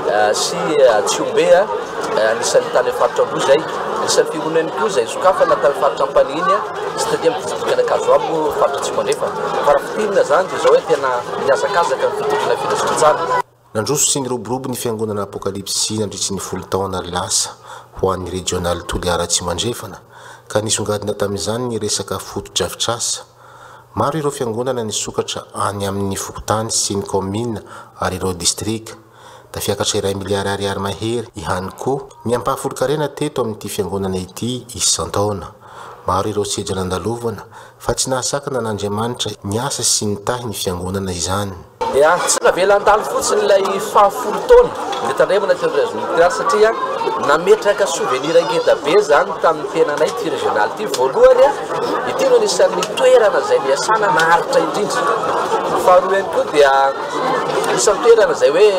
sy Tsiombe anisan'ny tany faritra Androy zay anisan'ny fiangonany koa zay sokafana tany faritra Ampaniny sy taty amin'ny distrikana Kazoabo faritra Atsimo andrefana. Fa raha fitirina zany dia zao hoe tena miazakazaka ny fitirina finasotratsara. Nandroso sy niroborobo ny fiangonana Apocalypse nandritry ny folo taona lasa ho an'ny régional Toliara Atsimo andrefana ka nisongadina tamin'izany ny resaka foto-drafitrasa. Maro ireo fiangonana nisokatra any amin'ny fokotany sy ny commune ary ireo distrika da fiakatra iray miliary ariary mahery ihany koa ny ampahafolo-karena teto amin'ity fiangonana ity isan-taona. Maro ireo sedra nandalovana fa tsy nahasakana n'Andriamanitra ny asa sy ny tahy ny fiangonana izany. Dia tsy navela an-tany fotsiny ilay fahafolo taona ny tandremana teo régional satria nametraka souvenir ngeda be zany tamin'ny tenanay ty régional ty voalohany ity no anisan'ny toerana zay niasana naharitra indrindra. Faharoa ihany koa dia isan'ny toerana zay hoe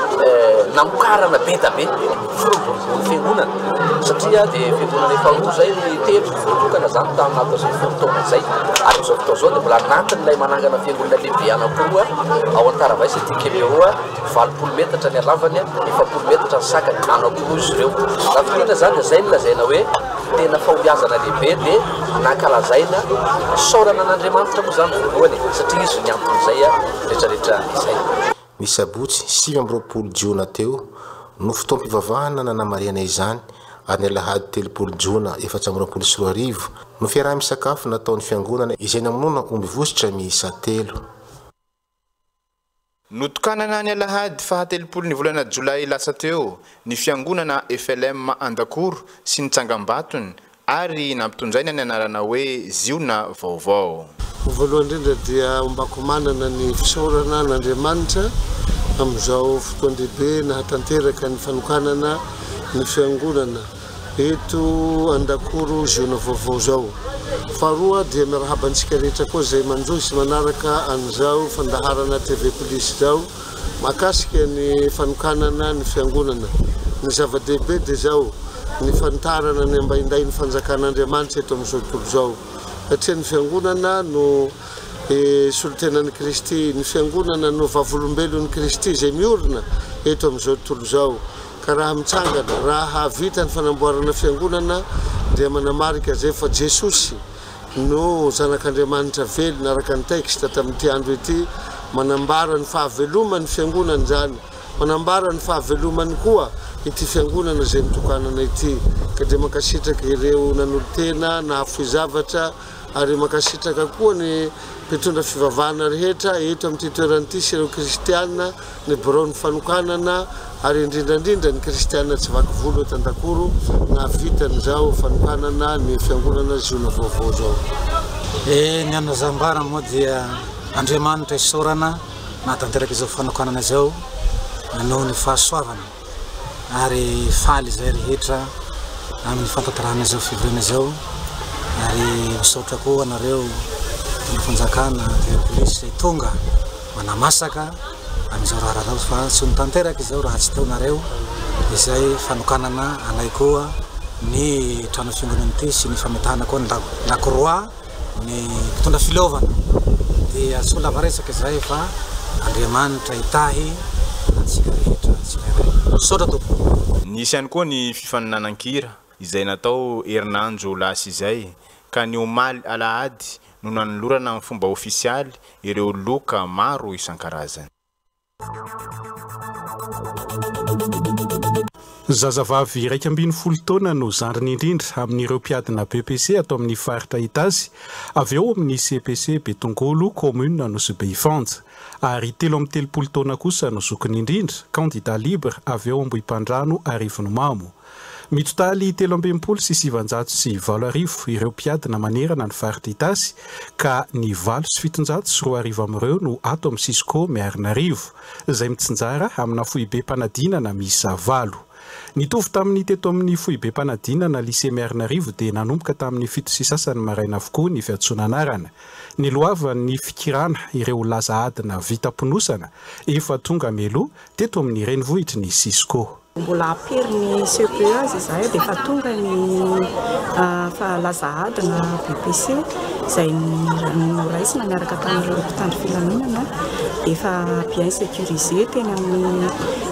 namokarana be da be firoborobony fiangonana satria dia fiangonana efa roa zay ny telo voatokana zany taminato zay folo taona zay ary izao fotoana zao dia mbola anatin'ilay manangana fiangonana lehibe anankiroa ao Antaravaisa ty Kebeo valopolo metatra ny alavany efapolo metatra ny sakany anankiroa izy ireo. Raha fitirina zany dia zay nilazaina hoe tena fahombiazana lehibe dia nankalazaina saorana an'Andriamanitra moa zany voalohany satria izy ny anton'izay rehetrarehetra izay. Ny sabotsy sivy amby roapolo jiona teo no fotoam-pivavahana nanamariana izany ary ny alahady telopolo jiona efatra amby roapolo sy roa arivo no fiaraha-misakafo nataon'ny fiangonana izay namonoana omby vosotra miisa telo. notokanana ny alahady fahatelopolo ny volana jolay lasa teo ny fiangonana F L M Andakoro sy ny Tsangambatony ary nampitonjaina ny anarana hoe ziona vaovao. Voalohany indrindra dia ombako manana ny fisaorana n'Andriamanitra amin'izao fotoana lehibe nahatanteraka ny fanokanana ny fiangonana eto Andakoro ziona vaovao zao. Faharoa dia miarahabantsika rehetra koa izay manjohy sy manaraka an'izao fandaharana T V Police zao mahakasika ny fanokanana ny fiangonana. Ny zava-dehibe dia zao ny fantarana ny ambainday ny fanjakan'Andriamanitra eto amin'izao tontolo zao. Satria ny fiangonana no solotenan'ny Kristy, ny fiangonana no vavolombelon'ny Kristy izay miorina eto amin'izao tontolo zao. Ka raha mitsangana, raha vita ny fanamboarana fiangonana dia manamarika zay fa Jesosy no zanak'Andriamanitra velona araka ny texte tamin'ity andro ity manambara ny fahavelomany fiangonana zany, manambara ny fahavelomany koa ity fiangonana izay nitokanana ity. Ka dia mankasitraka ireo nanolo-tena nahafohy zavatra ary mankasitraka koa ny mpitondra fivavahana rehetra eto amin'ity toerana ity sy ireo kristianina ny birao ny fanokanana ary indrindrandrindra ny kristianina tsy vaky volo eto Andakoro na vitan'izao fanokanana ny fiangonana ziona vaovao zao. E ny anazambara moa dia Andriamanitra isaorana nahatanteraka izao fanokanana izao noho ny fahasoavana ary faly izay rehetra amin'ny fantatarana izao fivorina izao ary misaotra koa anareo fanjakana T V Police izay tonga manamasaka amin'izao raharahao fa tsy nitanteraka izao raha tsy taonareo izay fanokanana anay koa ny trano fiangonana ity sy ny fametahana koa ny lakroa ny mpitondra filovana dia soa lavaresaka izay fa Andriamanitra hitahy antsika rehetra tsirairay. Sotra tompo. Nisy ihany koa ny fifaninanan-kira izay natao herinandro lasa izay ka ny omaly alahady no nanolorana amin'ny fomba ofisialy ireo loka maro isan-karazany. Zazavavy iraika ambin'ny folo taona no zandriny indrindra amin'ireo mpiadina B P C atao amin'ny faritra Itazy, avy eo amin'ny C P C Betongolo commune no Beifanja, ary telo amin'ny telopolo taona kosa no zokiny indrindra candidat libre avy eo Ambohipandrano Arivonomamo. Mitotaly telo amby mpolo sy sivanjato sy valo arivo ireo mpiadina manerana ny faritra Itazy ka ny valo sy fitonjato sy roa arivo amin'ireo no ato amin'ny Cisco Miarinarivo izay mitsinjara amina foibe mpanadinana miisa valo. Nitovy tamin'ny teto amin'ny foibe mpanadinana lycée Miarinarivo dia nanomboka tamin'ny fito sy sasany maraina avokoa ny fiantsoana anarana. Ny loavan'ny fikirana ireo laza adina vita mpinosana efa tonga melo teto amin'ny renivohitry ny Cisco. Mbola apery ny C P E azy izay dia efa tonga ny fahalaza adina B P C izay noraisina miaraka tamin'ireo mpitandro filaminana efa bien sécurisé teny amin'ny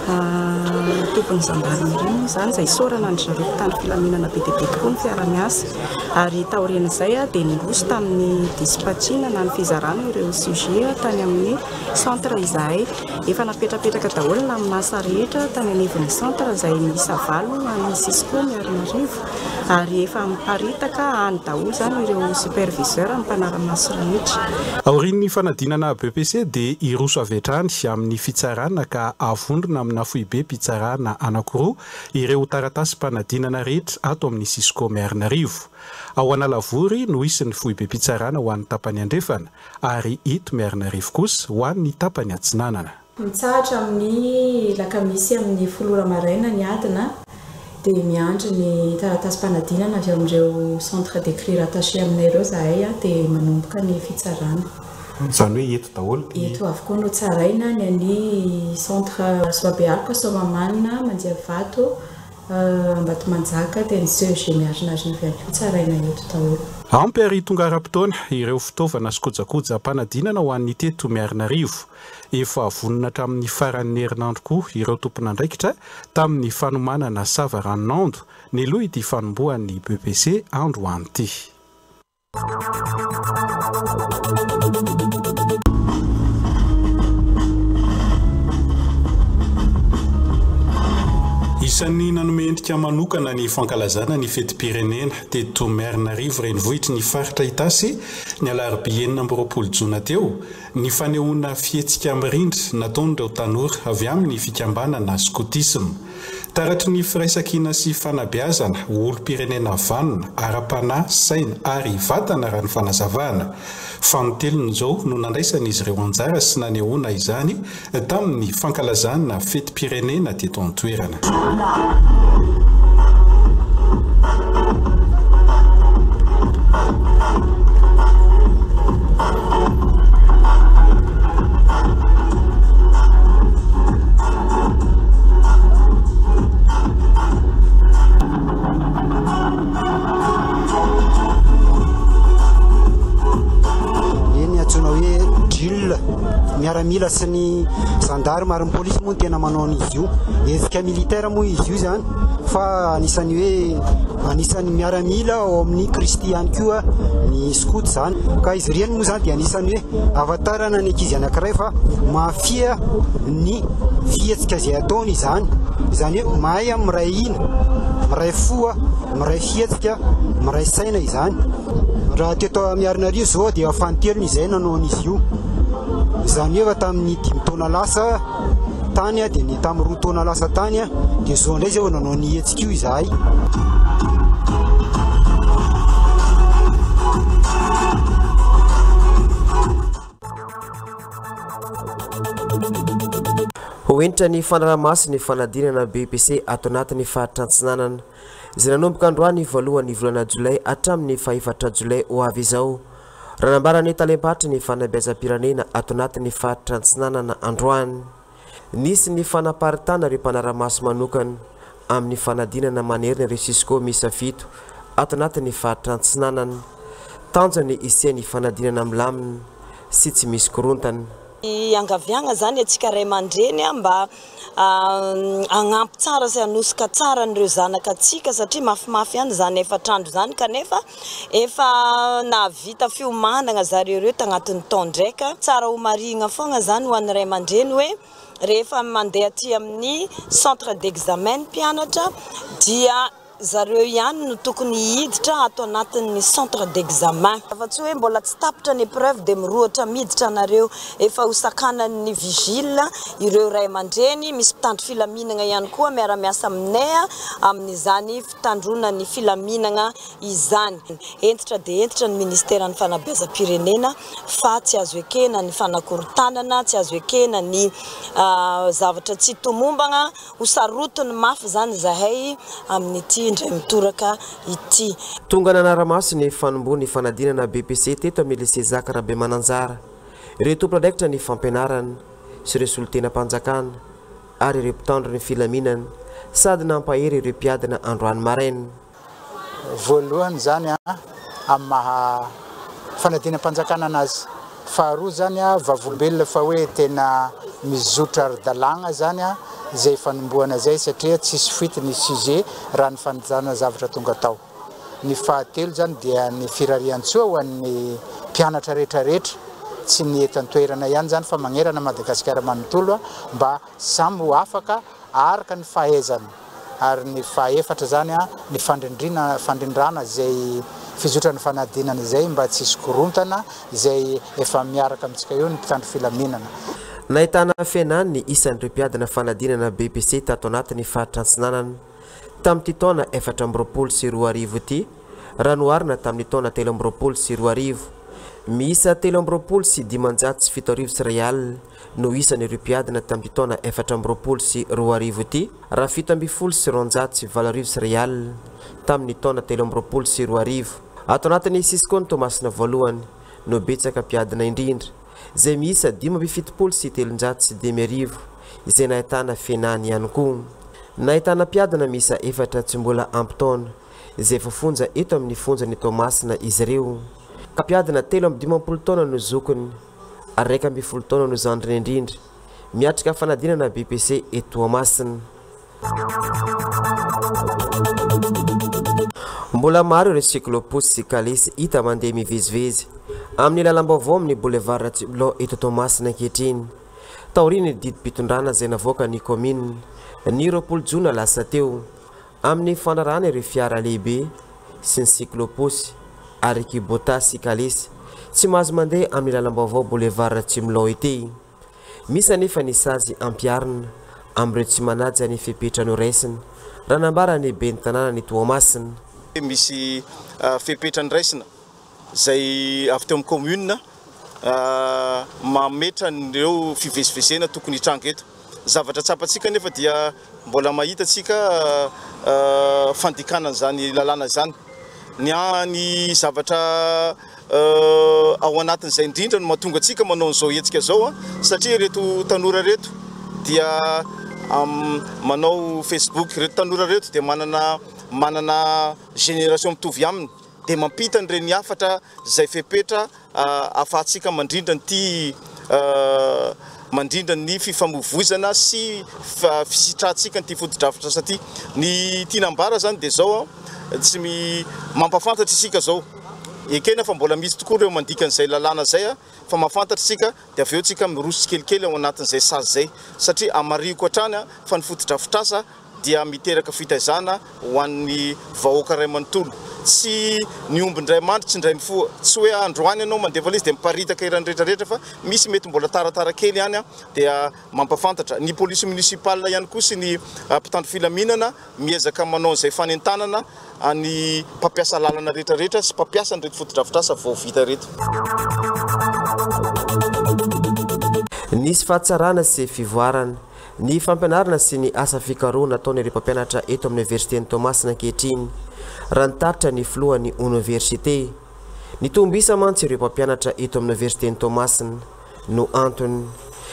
tompony zambariny ireny zany izay saorana andrzareo mpitandro filaminana be dia be tokoa ny fiara-miasa ary taorian'izay dia nirosy tamin'ny dispatchina na ny fizarana ireo sujet tany amin'ny centre izay efa napetrapetraka daholo na amin'ny asa rehetra tany anivon'ny centre izay miisa valo amin'ny Cisco Miarinarivo ary efa miparitaka any daholo zany ireo superviseur amin'ny mpanara-maso rehetra. Aorian'ny fanadinana B P C dia iroso avy hatrany amin'ny fitsarana ka avondrona amina foibe mpitsarana anankiroa ireo taratasy mpanadinana rehetra ato amin'ny Cisco Miarinarivo. Ao Analavory no isy ny foibe mpitsarana ho an'ny tapany andrefana ary ito Miarinarivo kosa ho an'ny tapany atsinanana. Mitsahatra amin'ny lakamisy amin'ny folora maraina ny adina dia miandry ny taratasy mpanadinana avy amin'ireo centre d'écrit rattaché amin'ireo zahay dia manomboka ny fitsarana. Izany hoe eto daholo? Eto avokoa no tsaraina ny any centre Soabealka Soamamanina Manjiavato Ambatomanjaka dia ny C E G Miarinarivo ihany koa tsaraina eto daholo. Ampy ary tonga ara-potoana ireo fitaovana sy kojakoja mpanadinana ho an'ny teto Miarinarivo. Efa vonona hatramin'ny faran'ny herinandro koa ireo tompon'andraikitra tamin'ny fanomanana sava ranonando ny loha ity fanombohan'ny B P C androany ity. Isan'ny nanome endrika manokana ny fankalazana ny fetim-pirenena teto Antananarivo renivohitra ny faritra Itasy ny alarobia enina amby roapolo jona teo ny fanehoana fihetsika mirindra nataon'ireo tanora avy amin'ny fikambanana Scotisme. Taratry ny firaisankina sy fanabeazana olom-pirenena vanona ara-panahy, saina ary vatana raha ny fanazavana. Fanotelony izao no nandraisan'izy ireo anjara sy nanehoana izany tamin'ny fankalazana fetim-pirenena teto an-toerana. Miaramila sy ny gendarme ary ny polisy moa tena manao an'izy io. Ezika militaire moa izy io zany fa anisany hoe anisany miaramila ao amin'ny kristiany koa ny scout zany. Ka izy ireny moa zany dia anisany hoe avatarana ny ankizy anankiray fa mahafia ny fihetsika izay ataony izany. Izany hoe mahay miray ina, miray foa, miray fihetsika, miray saina izany. Raha teto Antananarivo zao dia fantelony izay nanao an'izy io. Izany hoe tamin'ny dimy taona lasa tany dia ny tamin'ny roa taona lasa tany dia zao indray izay nanao ny hetsika io izahay. Hoentra ny fanaraha-masy ny fanadinana B P C ato anatin'ny faritra Antsinanana izay nanomboka androany voalohan'ny volana Jolay hatramin'ny fahaefatra Jolay ho avy izao. Raha nambarany talempatra ny fanabeazam-pirenena ato anatin'ny faritra Antsinanana androany. Nisy ny fanaparitana ireo mpanaraha-maso manokana amin'ny fanadinana manerina ireo Cisco misa fito ato anatin'ny faritra Antsinanana. Tanjony isian'ny fanadinana milamina sy tsy misy korontana. Angaviagna zany atsika ray aman-dreny mba agnampy tsara sy anosika tsara n'ireo zanaka atsika satria mafimafy ihany zany efatrandro zany kanefa efa navita fiomanana zareo ireo tagnatin'ny taondraika. Tsara ho marigna fogna zany ho an'ny ray aman-dreny hoe rehefa mandeha aty amin'ny centre d'examen mpianatra dia zareo ihany no tokony hiditra ato anatin'ny centre d'examen. Fa tsy hoe mbola tsy tapitra ny épreuve dia mirohatra miditra anareo efa hosakanan'ny vigile ireo ray aman-dreny. Misy mpitandro filaminana ihany koa miara-miasa aminay amin'izany fitandronan'ny filaminana izany. Entitra dia entitra ny ministèran'ny fanabeazam-pirenena fa tsy azo ekena ny fanakorontanana, tsy azo ekena ny zavatra tsy tomombana ho sarotony mafy zany zahay amin'ity indray mitoraka ity. Tonga nanara-maso ny fanombony fanadinana B P C teto amin'ny lycée Zaka Rabemananjara. Ireo tompon'andraikitra ny fampianarana sy ireo solon-tena-mpanjakana ary ireo mpitandro ny filaminana sady nampahery ireo mpiadana androany maraina. Voalohany zany amin'ny maha fanadinam-panjakana anazy. Faharoa zany vavombelona fa hoe tena mizotra ara-dalàna zany izay fanombohana zay satria tsisy fity ny sujet raha ny fanajana zavatra tonga tao. Ny fahatelo zany dia ny firarian-tsoa ho an'ny mpianatra rehetrarehetra tsy ny eto an-toerana ihany zany fa magnerana Madagasikara manontolo mba samy ho afaka araka ny fahaizana. Ary ny fahaefatra zany ny fandrindrina fandrindrana izay fizotran'ny fanadinana izay mba tsisy korontana izay efa miaraka amintsika eo ny mpitandro filaminana. Nahitana fiainany ny isan'ireo mpiadana fanadinana B P C tato anatin'ny faritra Antsinanana tamin'ity taona efatra amby roapolo sy roa arivo ity raha noharina tamin'ny taona telo amby roapolo sy roa arivo. Miisa telo amby roapolo sy dimanjato sy fito arivo sy iray alina no isan'ireo mpiadana tamin'ity taona efatra amby roapolo sy roa arivo ity raha fito amby folo sy roanjato sy valo arivo sy iray alina tamin'ny taona telo amby roapolo sy roa arivo. Ato anatin'ny Cisco ny Tomasina voalohany no betsaka mpiadana indrindra izay miisa dimy amby fitopolo sy telonjato sy dimy arivo izay nahitana fiainany ihany koa. Nahitana mpiadana miisa efatra tsy mbola ampy taona izay fofonja eto amin'ny fonjany Tomasina izy ireo. Ka mpiadana telo amby dimampolo taona no zokony ary raika amby folo taona no zandriny indrindra miatrika fanadinana B P C eto Toamasina. Mbola maro ireo cyclopus sy kalisy hita mandeha mivezivezy amin'ny lalam-baovao amin'ny boulevard Tsibolao eto Toamasina ankehitriny. Taoriny ny didim-pitondrana izay navoaka ny commune ny roapolo jona lasa teo amin'ny fanarana ireo fiara lehibe sy ny cycloposy ary Kubota sy Kalesy tsy mahazo mandeha amin'ny lalam-baovao boulevard Tsimilao ety. Misy anefa ny sazy ampiarina amin'ireo tsy manaja ny fepetra noraisina raha nambarany ben'ny tanàna ny Toamasina. Misy fepetra noraisina zay avy teo amin'ny commune mametra nireo fivezivezena tokony hitranga eto. Zavatra tsapatsika nefa dia mbola mahita tsika fandikana zany lalàna zany. Ny any zavatra ao anatin'izay indrindra no mahatonga atsika manao an'izao hetsika zao satria reto tanora reto dia manao Facebook, reto tanora reto dia manana manana génération mitovy aminy dia mampita an'ireny hafatra zay fepetra ahafahantsika mandrindra ny mandrindra ny fifamoivoizana sy fisitrantsika ny foto-drafitra saty ny tinambara zany dia zao tsy mampafantatra isika zao ekena fa mbola misy tokoa ireo mandikan'izay lalàna zay fa mahafantatra isika dia avy eo tsika miroso kelikely ao anatin'izay sazy zay satria amariko hatrany fa ny foto-drafitrasa dia miteraka fitaizana ho an'ny vahoaka ray manontolo tsy ny omby ndray mandry tsy ndray mifoa tsy hoe androany ianao mandefa izy dia miparitaka irany rehetrarehetra fa misy mety mbola taratara kely ihany dia mampafantatra ny police municipale ihany koa sy ny mpitandro filaminana miezaka manao an'izay fanentanana any mpampiasa lalana rehetrarehetra sy mpampiasa ny reto foto-drafitrasa vao vita reto. Nisy fahatsarana sy fivoarana ny fampianarana sy ny asa fikarohana ataon'ireo mpampianatra eto amin'ny université ny Toamasina ankehitriny raha nitaritra ny filohan'ny université. Nitombisa mantsy ireo mpampianatra eto amin'ny université ny Toamasina no antony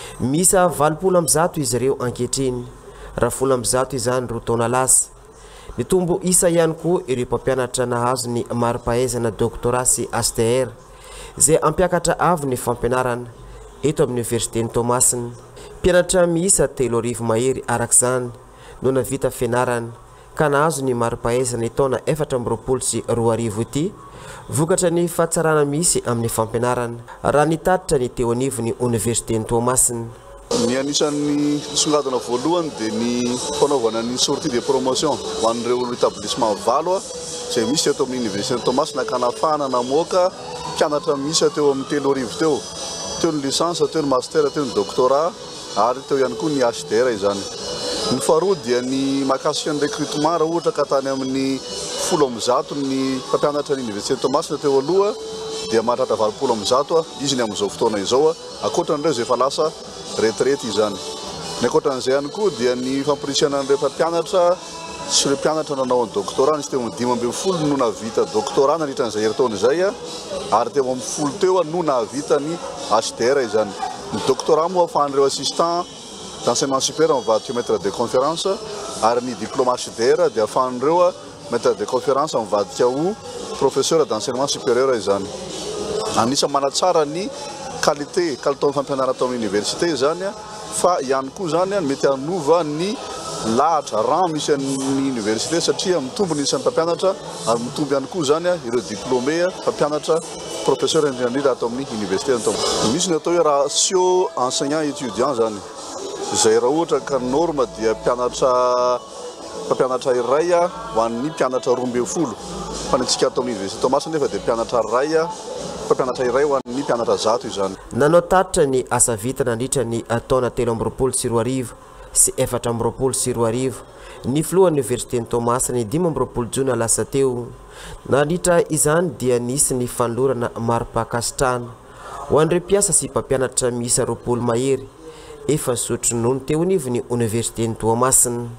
misa valopolo amby zato izy ireo ankehitriny raha folo amby zato izany roa taona lasa. Nitombo isa ihany koa ireo mpampianatra nahazo ny mari-pahaizana doctorat sy H T R zay ampiakatra avy ny fampianarana eto amin'ny université ny Toamasina. Mpianatra miisa telo arivo mahery arak'izany no navita fianarana ka nahazo ny mari-pahaizana ny taona efatra amby roapolo sy roa arivo ity vokatra ny fahatsarana misy amin'ny fampianarana raha nitatitra ny teo anivo ny université ny Toamasina. Ny anisan'ny songadina voalohany dia ny fanaovana ny sortie de promotion ho an'ireo établissement valo izay misy eto amin'ny université ny Toamasina ka nafana namoaka mpianatra misy teo amin'ny telo arivo teo teo ny licence, teo ny master, teo ny doctorat ary teo ihany koa ny H D R izany. Ny faharoa dia ny mahakasika ny recrutement raha ohatra ka tany amin'ny folo amby zato ny mpampianatra ny université ny Toamasina teo aloha dia mahatratra valopolo amby zato izy ny amin'izao fotoana izao ankoatran'ireo izay efa lasa retraite izany. Ny ankoatran'izay ihany koa dia ny fampirisihana an'ireo mpampianatra sy ireo mpianatra nanao ny doctorat nisy teo amin'ny dimy ambin'ny folo no nahavita doctorat nandritran'izay herintaona izay ary teo amin'ny folo teo no nahavita ny H D R izany. Ny doctorat moa ahafahan'ireo assistant d'enseignement supérieur mivadika maître de conférence ary ny diplôme H D R dia ahafahan'ireo maître de conférence mivadika ho professeur d'enseignement supérieur izany. Anisany manatsara ny qualité kalitao fampianarana atao amin'ny université zany fa ihany koa zany mety hanova ny lahatra rang misy amin'ny université satria mitombo ny isan'ny mpampianatra ary mitombo ihany koa zany ireo diplômé mpampianatra professeur indrindra atao amin'ny université atao. Misy ny atao hoe ratio enseignant étudiant zany izay raha ohatra ka norme dia mpianatra mpampianatra iray ho an'ny mpianatra roa ambin'ny folo fa ny antsika atao amin'ny université Toamasina nefa dia mpianatra iray mpampianatra iray ho an'ny mpianatra zato izany. Nanao taritra ny asa vita nandritra ny taona telo amby roapolo sy roa arivo sy efatra amby roapolo sy roa arivo ny filohan'ny université ny Toamasina ny dimy amby roapolo jona lasa teo. Nandritra izany dia nisy ny fanolorana mari-pakasitrahana ho an'ireo mpiasa sy mpampianatra miisa roapolo mahery efa sotro nono teo anivo ny université ny Toamasina.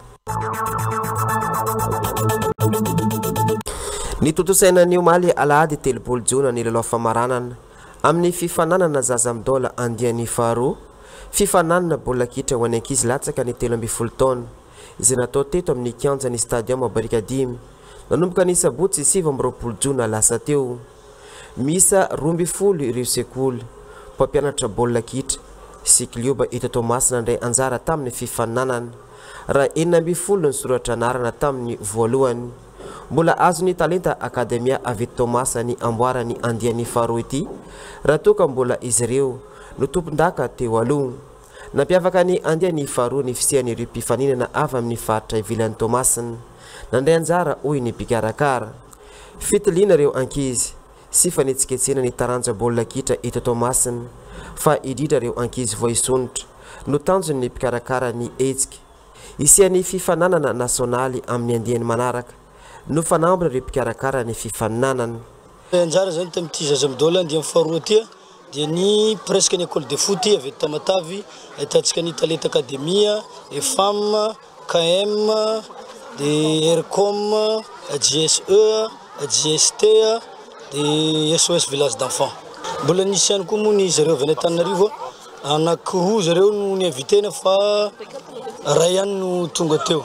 Ny totosaina ny omaly alahady telopolo jona ny lalaoha famaranana amin'ny fifananana zaza midaola andiany faharoa fifananana baolina kitra ho an'ny ankizy latsaka ny telo amby folo taona izay natao teto amin'ny kianja ny stadium Barikadimy nanomboka ny sabotsy sivy amby roapolo jona lasa teo. Misa roa amby folo ireo sekoly mpampianatra baolina kitra sy klioba eto Toamasina ndray anjara tamin'ny fifananana raha enina amby folo ny soratra anarana tamin'ny voalohany. Mbola azo ny talenta akademia avy eto Toamasina ny amboara ny andiany faharoa ity raha toka mbola izy ireo no tompon-daka teo aloha. Nampiavaka ny andeha ny faharoa ny fisian'ireo mpifaninana avy amin'ny faritra ivilan'ny Thomasina nandray anjara hoy ny mpikarakara. Fitiliana ireo ankizy sy fanetsiketsena ny taranja baolina kitra eto Thomasina fa indrindra ireo ankizy voaisonitra no tanjony ny mpikarakara ny hetsika isian'ny fifananana nasionaly amin'ny andehany manaraka no fanambona ireo mpikarakara ny fifaninanana. Anjara zany tamity zaza midola andeha faharoa tia dia ny presque ny école de foot avy eto Tamatavy ahitantsika ny Talent Academia, E F A M, K M, de Aircom, J S E, J S T de S O S Village d'Enfants. Mbola nisy ihany koa moa ny zareo avy any Antananarivo anankiroa zareo no ny invitena fa ray ihany no tonga teo.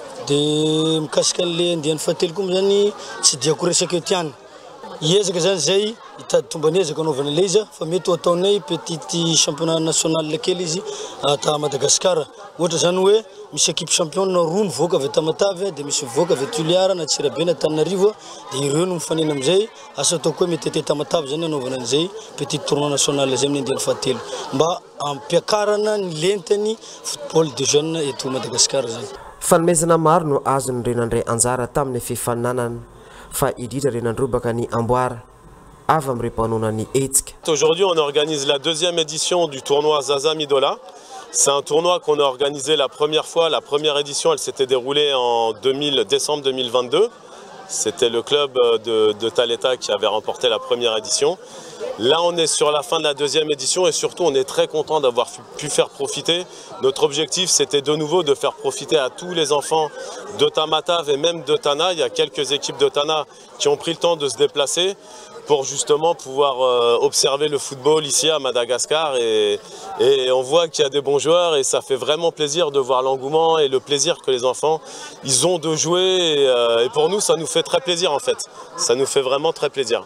De mikasika an'le andehan'ny fahatelo koa zany tsy diako resaka eo tiany. Iezaka zany zay hitady tombany ezaka anaovana le izy fa mety ho ataonay petite championnat national kely izy ata Madagascar. Ohatra zany hoe misy équipe champion roa mivoaka avy Tamatavy de misy mivoaka avy Tuliara na Tsirabe na Antananarivo de ireo no mifanena amizay asa ataoko hoe mety Tamatavy zany anaovana an'izay petite tournoi national zay amin'ny andehan'ny fahatelo mba ampiakarana ny lentany football de jeunes eto Madagascar zany. Fanomezana maro no azony ireo nandray anjara tamin'ny fifaninanana fa indrindra ireo nandrobaka ny amboara avy amin'ny mpanona ny hetsika. Aujourd'hui on organise la deuxième édition du tournoi Zaza Midola. C'est un tournoi qu'on a organisé la première fois. La première édition, elle s'était déroulée en deux mille, décembre deux mille vingt-deux. C'était le club de, de Taleta qui avait remporté la première édition. Là, on est sur la fin de la deuxième édition et surtout, on est très content d'avoir pu faire profiter. Notre objectif, c'était de nouveau de faire profiter à tous les enfants de Tamatave et même de Tana. Il y a quelques équipes de Tana qui ont pris le temps de se déplacer pour justement pouvoir euh, observer le football ici à Madagascar et, et on voit qu'il y a des bons joueurs et ça fait vraiment plaisir de voir l'engouement et le plaisir que les enfants ils ont de jouer et, euh, et pour nous ça nous fait très plaisir en fait, ça nous fait vraiment très plaisir.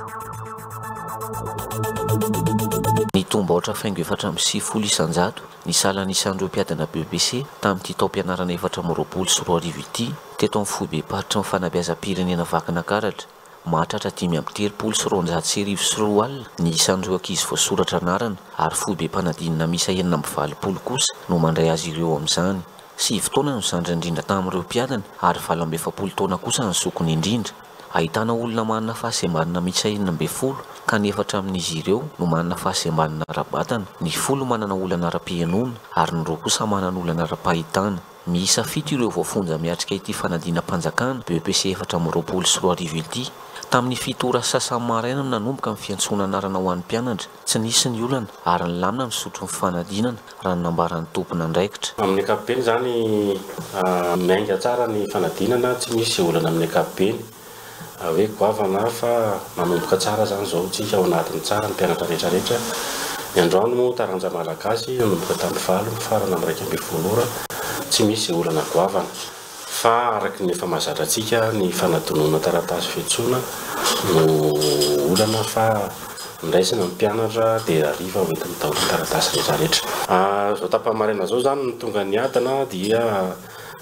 Ny tomba ohatra faingo efatra amby sivifolo isanjato ny sala nisan'ireo mpiadana B E P C tamin'ity taom-pianarana efatra amby roapolo sy roa arivo ity teto amin'ny foibe-paritra ny fanabeazam-pirenena vakinakaratra mahatratra dimy amby telopolo sy roanjato sy arivo sy roa alina ny isan'ireo ankizy voasoratra anarana ary foibe-mpanadinana misa enina amby valopolo kosa no mandray azy ireo amin'izany. Sivy taona no zandry indrindra tamin'ireo mpiadana ary valo amby efapolo taona kosa ny zokony indrindra. Ahitana olona manana fahasembanana misa enina amby folo ka ny efatra amin'izy ireo no manana fahasembanana ara-batana, ny folo manana olana ara-pianona ary ny roa kosa manana olana ara-pahitana. Miisa fito ireo voafonja miatrika ity fanadina-mpanjakana B E P C efatra amby roapolo sy roa arivo ity. Tamin'ny fitora sasany maraina no nanomboka ny fiantsona anarana ho an'ny mpianatra, tsy nisy ny olana ary ny lamina ny sotro ny fanadinana raha ny nambaran'ny tompona andraikitra. Amin'ny ankapobeny zany miainga tsara ny fanadinana, tsy misy olana amin'ny ankapobeny. Hoe goavana fa manomboka tsara zany zao tsika ao anatin'ny tsara ny mpianatra rehetrarehetra. Ny androany moa taranja malagasy nanomboka tamin'ny valo mifarana amin'ny raika amby folo ora tsy misy olana goavana fa araky ny efa mahazatra antsika ny fanadonona taratasy fiantsoana no olana fa ndraisina ny mpianatra dia ariva ho entin'ny taona taratasy rehetrarehetra. Zao tapamaraina zao zany ny tonga ny adana dia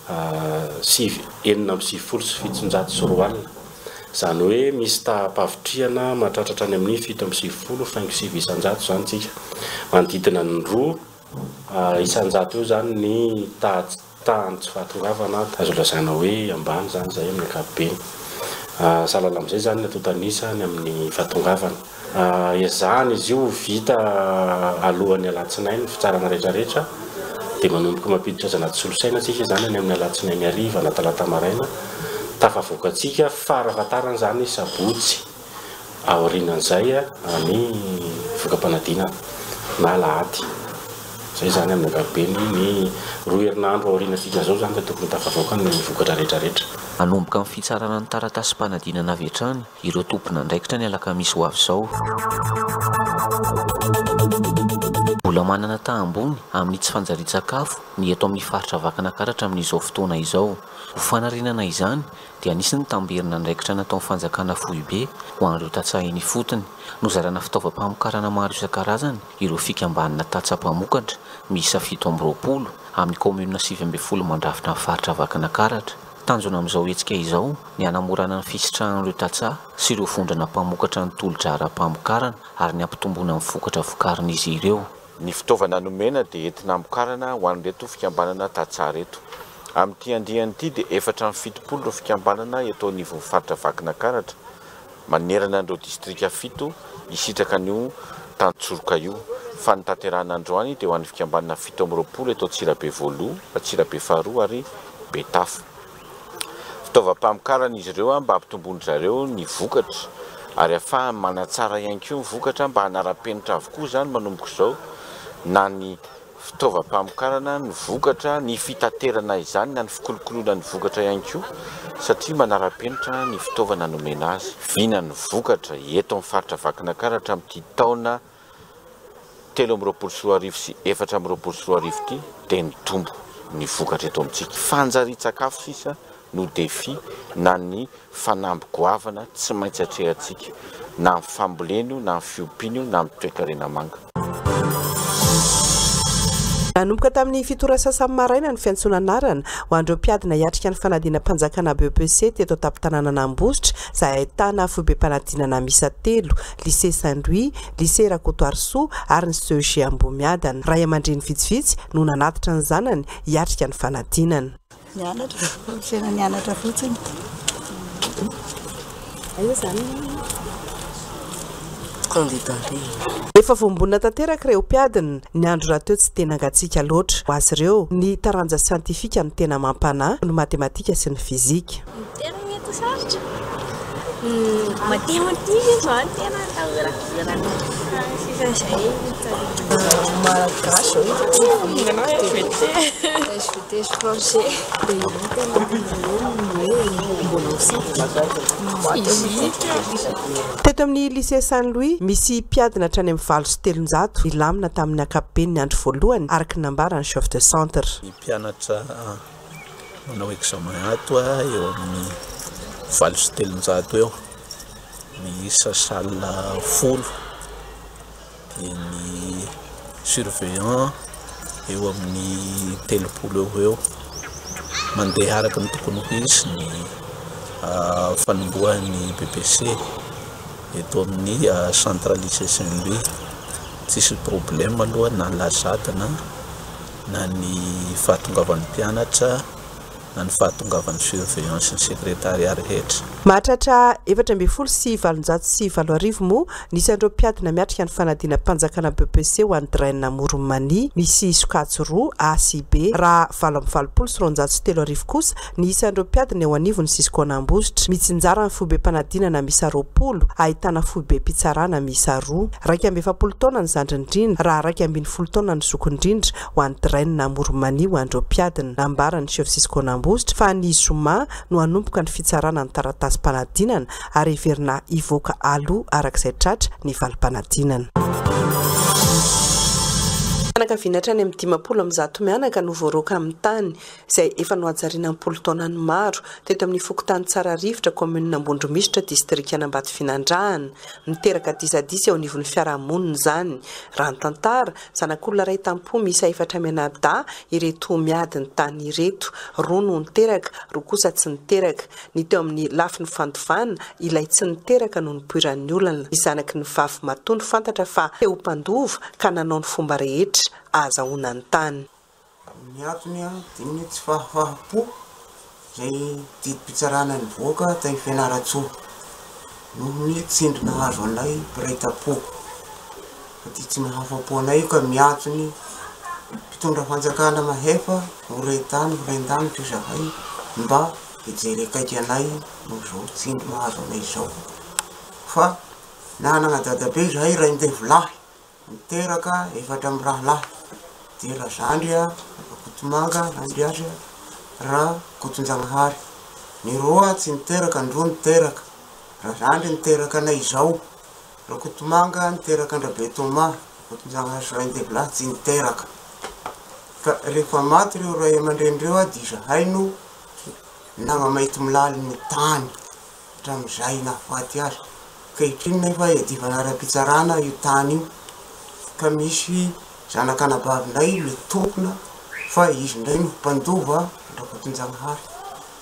sivy enina amby sivifolo sy fitonjato sy roa alina. Zany hoe misy tapavitriana mahatratratra any amin'ny fito amby sivifolo faingo sivy isanjato zany tsika. Manodidina ny roa isanjato eo zany ny tahany tsy fahatongavana azo lazaina hoe ambany zany zay amin'ny ankapobeny. Sahala amin'izay zany ny atao tanisa ny amin'ny fahatongavana. Ezahana izy io vita alohan'ny alatsinainy fitsarana rehetrarehetra dia manomboka mampiditra azy anaty solosaina tsika zany any amin'ny alatsinainy hariva na talata maraina. Tafavoakantsika farafatarana zany sabotsy aorianan'izay ny vokam-panadinana na lahady. Zay zany amin'ny ankapobeny ny roa herinandro aorianantsika zao zany tokony tafavoaka ny vokatra rehetrarehetra. Manomboka amin'ny fitsarana ny taratasy mpanadinana avy hatrany ireo tompona andraikitra ny alakamisy ho avy zao. Mbola manana tahambony amin'ny tsy fanjarian-tsakafo ny eto amin'ny faritra vakinakaratra amin'izao fotoana izao. Ho fanarenana izany dia anisany tamberina andraikitra natao fanjakana foibe ho an'ireo tatsahiny fotony. Nozarana fitaovam-pamokarana maro isan-karazany ireo fikambanana tatsa-pamokatra miisa fito amby roapolo amin'ny komuna sivy amby folo mandrafitra ny faritra vakinakaratra. Tanjona amin'izao hetsika izao ny hanamorana ny fisitrahan'ireo tatsa sy ireo vondrana mpamokatra ny tolotra ara-pamokarana ary ny ampitomboana ny vokatra vokarin'izy ireo. ny fitaovana nomena dia entina amokarana ho an'ireto fikambanana tatsara eto. Amin'ity andihany ity dia efatra amin'ny fitopolo ireo fikambanana eto anivon'ny faritra Vakinankaratra, manerana an'ireo distrika fito isitraka an'io Tantsoroka io. Fa ny tanterahana androany dia ho an'ny fikambanana fito amby roapolo eto Tsirabe voaloha, Tsirabe faharoa ary Betafo. Fitaovam-pamokarana izy ireo mba hampitombony zareo ny vokatra ary ahafahany manatsara ihany koa ny vokatra mba hanara-penitra avokoa zany manomboka izao na ny fitaovam-pamokarana ny vokatra ny fitaterana izany na ny fikolokoloana ny vokatra ihany koa satria manara-penitra ny fitaovana nomena azy. Vina ny vokatra eto amin'ny faritra Vakinankaratra amin'ity taona telo amby roapolo sy roa arivo sy efatra amby roapolo sy roa arivo ity dia nitombo ny vokatra eto amintsika. Fanjari-tsakafo sisa no defi na ny fanamby goavana tsy maintsy atrehantsika na amin'ny famboleno na amin'ny fiompiana na amin'ny toe-karena manga. Nanomboka tamin'ny fitora sasany maraina ny fiantsonanarana ho an'ireo mpiadina hiatrika ny fanadina-mpanjakana B E P C teto an-tampon-tanàna Ambositra izay ahitana foibe-mpanadinana misa telo, lycée Saint-Louis, lycée Rakotoarisoa ary ny C E G Ambomiadana. Ray aman-dreny vitsivitsy no nanatitra ny zanany hiatrika ny fanadinana. Nianatra, fiainana nianatra fotsiny. Ayo zany. Efa voambonina tanteraka ireo mpiadina, ny andro raha teo tsy tena angatsiaka loatra ho azy ireo. Ny taranja siantifika no tena mampanahy no matematika sy ny fizika. Tena mety sarotra. Matematika zany tena atahorahorana. Sisa zay malagasy S V T français. Teto amin'ny lycée Saint-Louis misy mpiadina hatrany amin'ny valo sy telonjato ilamina tamin'ny ankapobeny ny andro voalohany araka ny nambarany chef de centre. Ny mpianatra manao examen ato eo amin'ny valo sy telonjato eo, miisa salle folo, dia ny surveillant eo amin'ny telopolo eo eo, mandeha araka ny tokony ho izy ny fanombohan'ny B P C eto amin'ny centre lycée Saint-Louis. Tsisy problème aloha na lazadana na ny fahatongavan'ny mpianatra na ny fahatongavan'ny surveillant sy ny secrétariat rehetra. Mahatratra efatra ambin'ny folo sy valonjato sy valo arivo moa nisan'ireo mpiadina miatrika ny fanadina-mpanjakana B E P C ho an'ny drainina Moromani, misy sokajy roa A sy B. Raha valo amby valopolo sy roanjato sy telo arivo kosa nisan'ireo mpiadina eo anivony Sisikona Ambositra, mitsinjara ny foibe-mpanadinana miisa roapolo, ahitana foibe-pitsarana miisa roa. Raika amby efapolo taona ny zandrindrindra raha raika ambin'ny folo taona ny zokindrindra ho an'ny drainina Moromani ho an'ireo mpiadina. Nambarany chef Sisikona Ambositra fa ny zoma no hanomboka ny fitsarana ny taratasy mpanadinana ary heverina hivoaka aloha arak'izay tratra ny valim-panadinana. Mianakaviana any amin'ny dimapolo amin'ny zato mianaka no voaroaka amin'ny tany izay efa nohajariana amin'ny polo taonany maro teto amin'ny fokotany tsara rivotra commune Ambondromisitra district Anambady Finandrahana. Miteraka disadisa eo anivon'ny fiarahamonina izany. Raha ny tantara, zanak'olona iray tampo miisa efatra menada ireto miady ny tany ireto, roa no niteraka, roa kosa tsy niteraka. Ny teo amin'ny lafiny fandovana ilay tsy niteraka no nipoiran'ny olana. Ny zanaky ny vavy matondo fantatra fa teo mpandova ka nanao ny fomba rehetra azahoana ny tany. Ny antony dia ny tsy fahafahapo izay didim-pitsarana ny voaka tany Fianaratsoa noho ny tsindrina hazo anay Pirahitapo. Ty tsy mahafapo anay ka miantsony mpitondra fanjakana mahefa horetany horendany toy zahay mba hijery akaiky anay noho izao tsindry mahazo anay izao. Fa nanana dadabe zahay ray ndevolahy miteraka efatra amin'ny raha lahy, dia raha zandry Kotomanga nandry raha Kotonjanahary. Ny roa tsy niteraka, ny roa niteraka. Raha zandry niteraka anay izao, raha Kotomanga niteraka Andrabe Toma, Kotonjanahary sy ray ndevolahy tsy niteraka. Ka rehefa maty ireo ray aman-dreny ireo dia zahay no nagnamaity milaly ny tany hatramin'izay nahafaty azy. Kehitriny nefa iadivana ara-pitsarana io tany io, ka misy zanak'anabavindray le tompona fa izy ndray no mpandova ndra Kotonjanahary.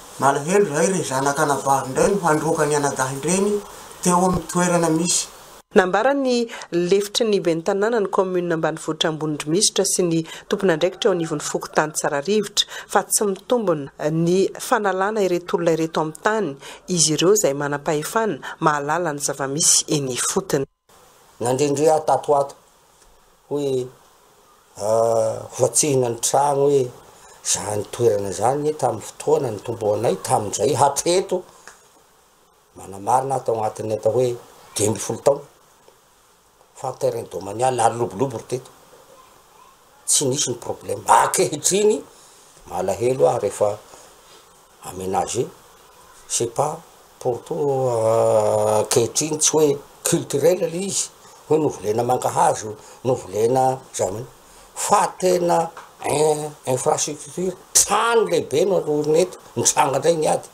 Malahelo zahay re zanak'anabavindray no handroka ny anadahindreny teo amin'ny toerana misy. nambarany lefitry ny ben'ny tanàna ny commune ambanivohitra Ambondromisitra sy ny tompon'andraikitra eo anivon'ny Fokotany Tsararivitra fa tsy mitombona ny fanalana ireto olona ireto amin'ny tany izy ireo izay manam-pahefana mahalala ny zava-misy eny fotony. Nandrindria tato ato hoe voatsihina ny tragno hoe zany toerana zany tamin'ny fotoana ny tomboanay tamin'izay hatreto manamarina atao agnatin'ny atao hoe dimy ambin'ny folo taona fa terrain domanial ary lobolobo teto tsy nisy ny problème ankehitriny malahelo ah rehefa aménager c'est pas pour tout ankehitriny tsy hoe culturel le izy hoe novolena mankahazo novolena zamany fa tena infrastructure trano lehibe no anorina eto ny trangandray ny ady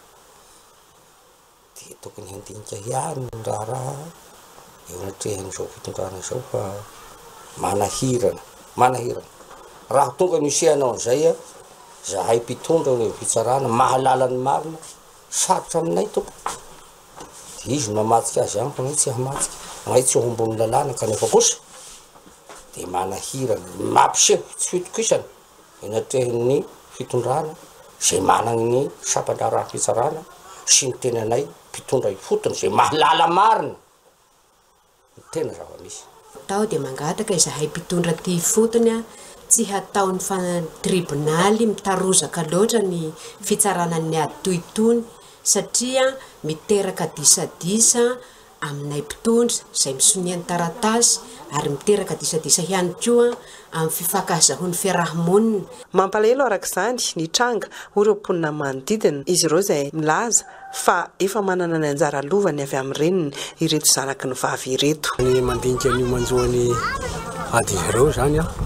de tokony handinika ihany raha raha eo anatrehan'izao fitondrana zao fa manahirana manahirana raha tonga nisianao an'izay a zahay mpitondra hoe fitsarana mahalala ny marina sarotra aminay tompo de izy mamatsika azy any fa nay tsy hamatsika nay tsy ho ambony lalàna kanefa kosa de manahirana mampiseho tsy fitokisana enatrehan'ny fitondrana zay managny sapandraraha fitsarana sy ny tenanay mpitondra ifotony zay mahalala marina tena zava-misy tao de mangataka izahay mpitondra ty fotony a tsy hataony fa tribonaly mitarozaka loatra ny fitsaranan'ny ady toitony satria miteraka disadisa aminay mpitondra zay misonian'ny taratasy ary miteraka disadisa ihany koa amin'ny fifakahazahon'ny fiarahamonina. Mampalahelo arak'izany ny tranga oram-ponina manodidina izy ireo izay milaza fa efa manana ny anjara lovany avy amin'ny reniny ireto zanaky ny vavy ireto. Ny mandinika ny manjoany ady izy ireo zany a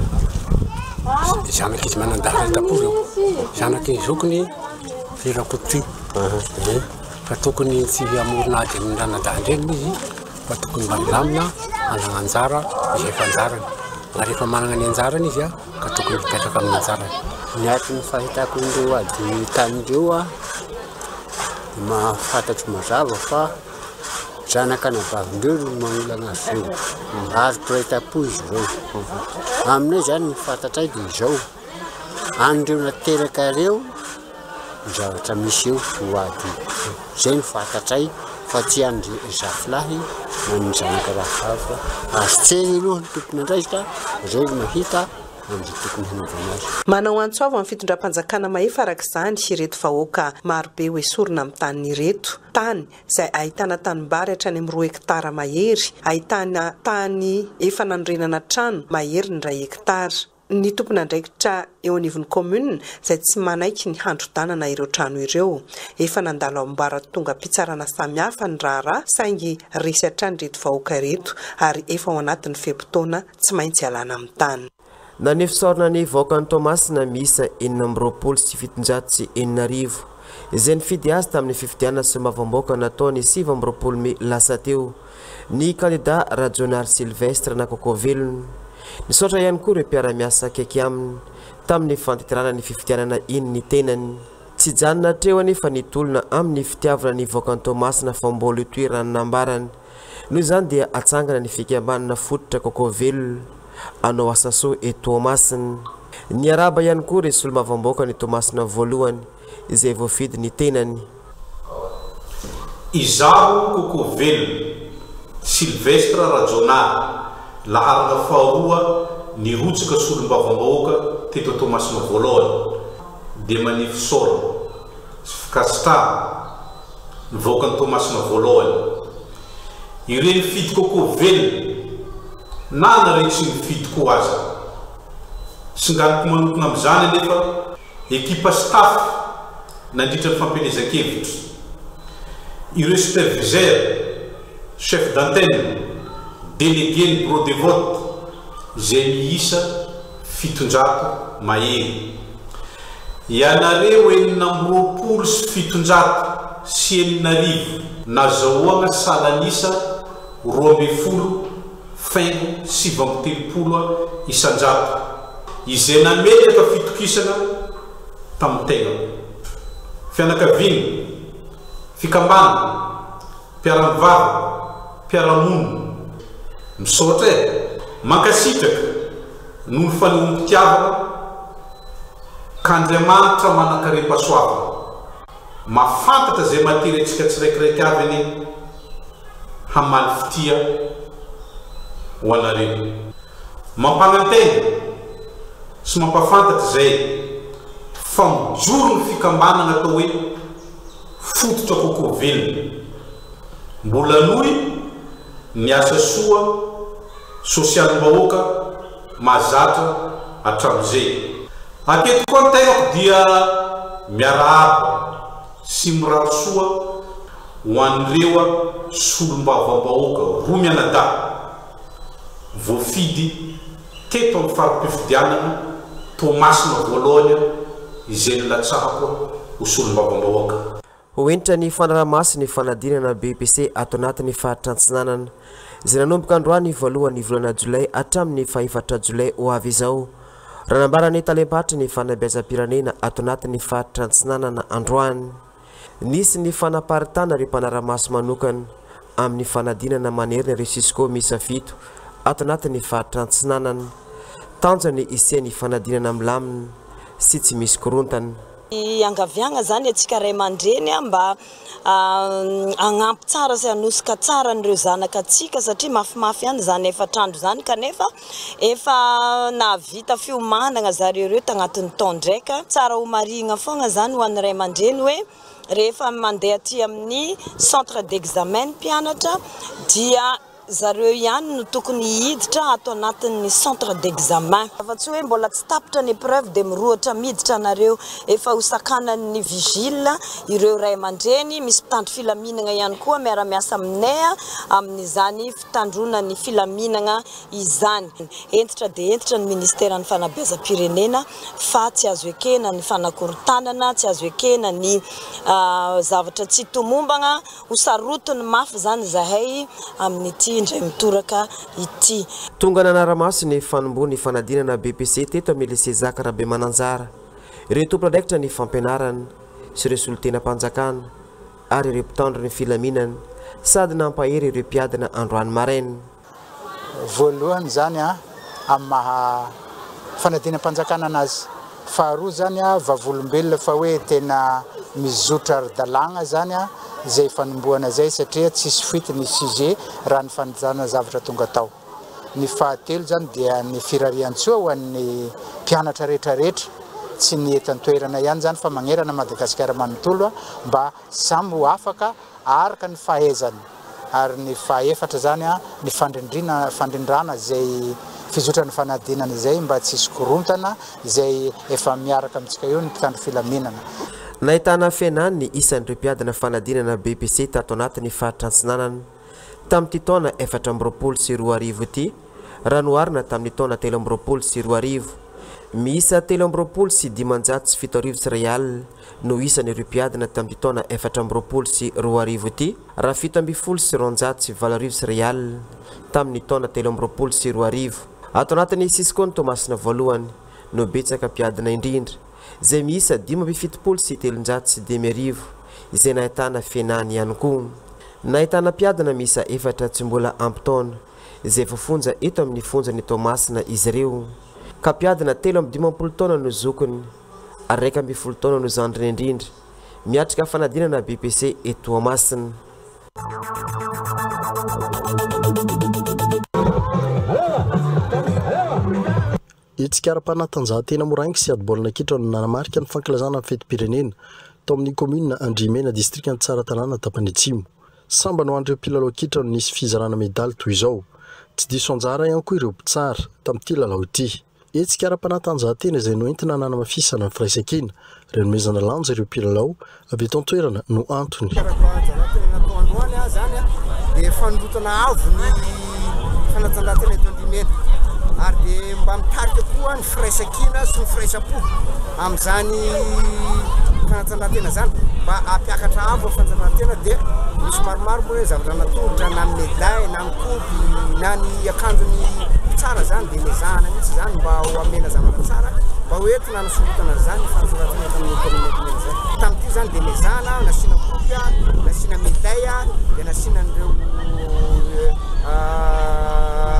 zanaky izy manandahatra tapozy zanaky ny zokony firakoti fa tokony tsy amorona ady amin'ny ranadahany izy fa tokony milamina manana anjara izay efa anjarany ary efa manana ny anjarany izy a ka tokony mipetraka amin'ny anjarany. Ny atiny fahitako indreo ady tanindreo a mahafantatro mazava fa zanaka na vavindreo no magnolana azy zay ary mpiray-tapo izy ireo aminay zany ny fantatray dia izao andreo nateraka reo ny zavatra misy eo ho ady zay ny fantatray fa tsy andry zafilahy na ny zanaka rahafa azy tseny aloha ny tompony andraisika zay ny mahita andry tokony hanaovana azy. Manao antsoava amin'ny fitondram-panjakana mahefa arak'izany ireto vahoaka marobe hoesorina amin'ny tany ireto tany izay ahitana tanimbary hatrany amin'ny roa hektara mahery ahitana tany efa nanorenana trano mahery ny ray hektara. Ny tompon'andraikitra eo anivon'ny commune izay tsy manaiky ny handro-danana ireo trano ireo efa nandalo ambara tonga mpitsarana samihafa ny raharaha saingy resy hatrany reto vahoaka ireto ary efa ao anatin'ny fehim-potoana tsy maintsy alana amin'ny tany. Na nefisaorina ny vahoakan'ny Tomasina miisa enina amby roapolo sy fitonjato sy enina arivo izay nifidy azy tamin'ny fifidianana sy mavamboaka nataony sivy amby roapolo may lasa teo ny kandida Rajonar Silvestre na Kokovelona nisaotra ihany koa ireo mpiara-miasa akaiky aminy tamin'ny fanteterana ny fifidianana iny ny tenany tsy janona treo anefa nitolona amin'ny fitiavana ny vahoakan'ny Tomasina fa mbola itoerany nambarany noho izany dia atsangana ny fikambanana fototra Kokovelona anao asaso e Tomasina ny araba ihany koa resy olo mavamboaka ny Tomasina voalohany izay voafidy ny tenany. Izaho Kokovelona Silvestre Rajonar laharana faharoa ny rotsaka solom-bavamboaka teto Tomasina voalohany dia manify saorana sy fikasitrahana ny vahoakan'ny Tomasina voalohany ireny fidy Kokovelona na narehetra ny fidiko azy sy nganiko manokana amin'izany anefa ekipa staff nandritra ny fampielezan-kevitra ireo superviseur chef d'antenne délégué ny bureau de vote izay miisa fitonjato mahery ianareo enina amby roapolo sy fitonjato sy enina arivo nazahoana salanisa roa ambin'ny folo faingo sivy amby telopolo isanjato izay nametraka fitokisana tamin'ny tegna fianakaviana fikambana mpiara-mivava mpiara-monina misaotra e mankasitraka noho ny fanombom-pitiavana k'Andriamanitra manankarem-pahasoavana mafantatra zay matery antsika tsiraikiraiky avy any hamaly fitia ho anareo mampanantena sy mampafantatra zay fa mijoro ny fikambanana atao hoe fototra kokoa velona mbola noy ny asa soa sosialim-bahoaka mahazatra hatramin'izay aketo koa ny tenako dia miarahaba sy miraro soa ho an'ireo solom-bavam-bahoaka roa mianada voafidy teto amin'ny farim-pifidianana Tomasina voalohany izay nilatsahako ho solom-bavam-bahoaka. Hoentra ny fanaraha-masy ny fanadinana B P C ato anatin'ny fahatrantsinanana izay nanomboka androany voalohan'ny volana Jolay hatramin'ny fahaefatra Jolay ho avy izao. Raha nambarany talempatra ny fanabeazam-pirenena ato anatin'ny fahatrantsinanana androany. Nisy ny fanaparitana ireo mpanaraha-masy manokana amin'ny fanadinana manerina ireo Cisco misa fito ato anatin'ny fahatrantsinanana. Tanjony isiany fanadinana milamina sy tsy misy korontana. Angaviagna zany atsika ray aman-dreny mba agnampy tsara sy hanosika tsara an'ireo zanaka atsika satria mafimafy ihany zany efatrandro zany kanefa efa navita fiomanana zareo reo tagnatin'ny taondraika. Tsara ho marigna fogna zany ho an'ny ray aman-dreny hoe rehefa mandeha aty amin'ny centre d'examen mpianatra dia zareo ihany no tokony hiditra ato anatin'ny centre d'examen. Fa tsy hoe mbola tsy tapitra ny épreuve de mirohatra miditra anareo efa hosakanan'ny vigile ireo ray aman-dreny misy mpitandro filaminana ihany koa miara-miasa aminay amin'izany fitandronan'ny filaminana izany. Entitra de entitra ny ministèran'ny fanabeazam-pirenena fa tsy azo ekena ny fanakorontanana, tsy azo ekena ny zavatra tsy tomombana ho sarotony mafy zany zahay amin'ity indray mitoraka ity. Tonga nanara-maso ny fanombony fanadinana B P C teto amin'ny lycée Zaka Rabe Mananjara. Ireo tompon'andraikitra ny fampianarana sy ireo solon-tena-mpanjakana ary ireo mpitandro ny filaminana sady nampahery ireo mpiadana androany maraina. Voalohany zany a amin'ny maha fanadinam-panjakana anazy. Faharoa zany a vavolombelona fa hoe tena mizotra ara-dalàgna zany a zay fanombohana zay satria tsisy fity ny sujet raha ny fanajana zavatra tonga tao. Ny fahatelo zany dia ny firarian-tsoa ho an'ny mpianatra rehetra rehetra tsy ny etan-toerana ihany zany fa magnerana Madagasikara manontolo mba samy ho afaka araka ny fahaizany. Ary ny fahaefatra zany a ny fandrindrina fandrindrana zay fizotrany fanadinana zay mba tsisy korontana zay efa miaraka amintsika eo ny mpitandro filaminana. Nahitana fiainany ny isan'ireo mpiadana fanadinana B P C tato anatin'ny fahatrantsinanana tamin'ity taona efatra amby roapolo sy roa arivo ity raha noharina tamin'ny taona telo amby roapolo sy roa arivo. Miisa telo amby roapolo sy dimanjato sy fito arivo sy ray alina no isan'ireo mpiadana tamin'ity taona efatra amby roapolo sy roa arivo ity raha fito amby folo sy roanjato sy valo arivo sy ray alina tamin'ny taona telo amby roapolo sy roa arivo. Ato anatin'ny Cisco ny Tomasina voalohany no betsaka mpiadana indrindra zay miisa dimy amby fitopolo sy telonjato sy dimy arivo izay nahitana fiainany ihany koa. Nahitana mpiadana miisa efatra tsy mbola ampy taona izay voafonja eto amin'ny fonjany Tomasina izy ireo. Ka mpiadana telo amby dimampolo taona no zokony ary raika amby folo taona no zandriny indrindra miatrika fanadinana B P C eto Toamasina. Itsika ara-panatanjahantena moraingy sy ady baolina kitra no nanamarika ny fankilazana ny fetim-pirenena tao amin'ny commune Andrimena district Tsaratanana Tapany Atsimo. Samba no andreo mpilalao kitra no nisy fizarana medaly toy izao. Tsy diso anjara ihany koa ireo mpitsara tamin'ity lalao ity. Etsika ara-panatanjahantena izay no entina nanamafisana ny firaisan-kina renomezana lanja ireo mpilalao avy eto an-toerana no antony. Dia fanodotana avo ny fanatanjahantena eto Andrimena ary dia mba mitarika koa ny firaisan-kina sy ny firaisam-po amin'izany fanatanjahantena zany mba hampiakatra avo ny fanatanjahantena dia misy maromaro moa hoe zavatra natolotra na ny médaille na ny kopy na ny akanjony tsara zany dia mezahana mihitsy zany mba ho amena zavatra tsara mba hoe nanosondrotana zany fanatanjahantena eto amin'ny commune Andrimena zany. Tamin'ity zany dia mezahana nasiana kopy nasiana médaille dia nasiana an'ireo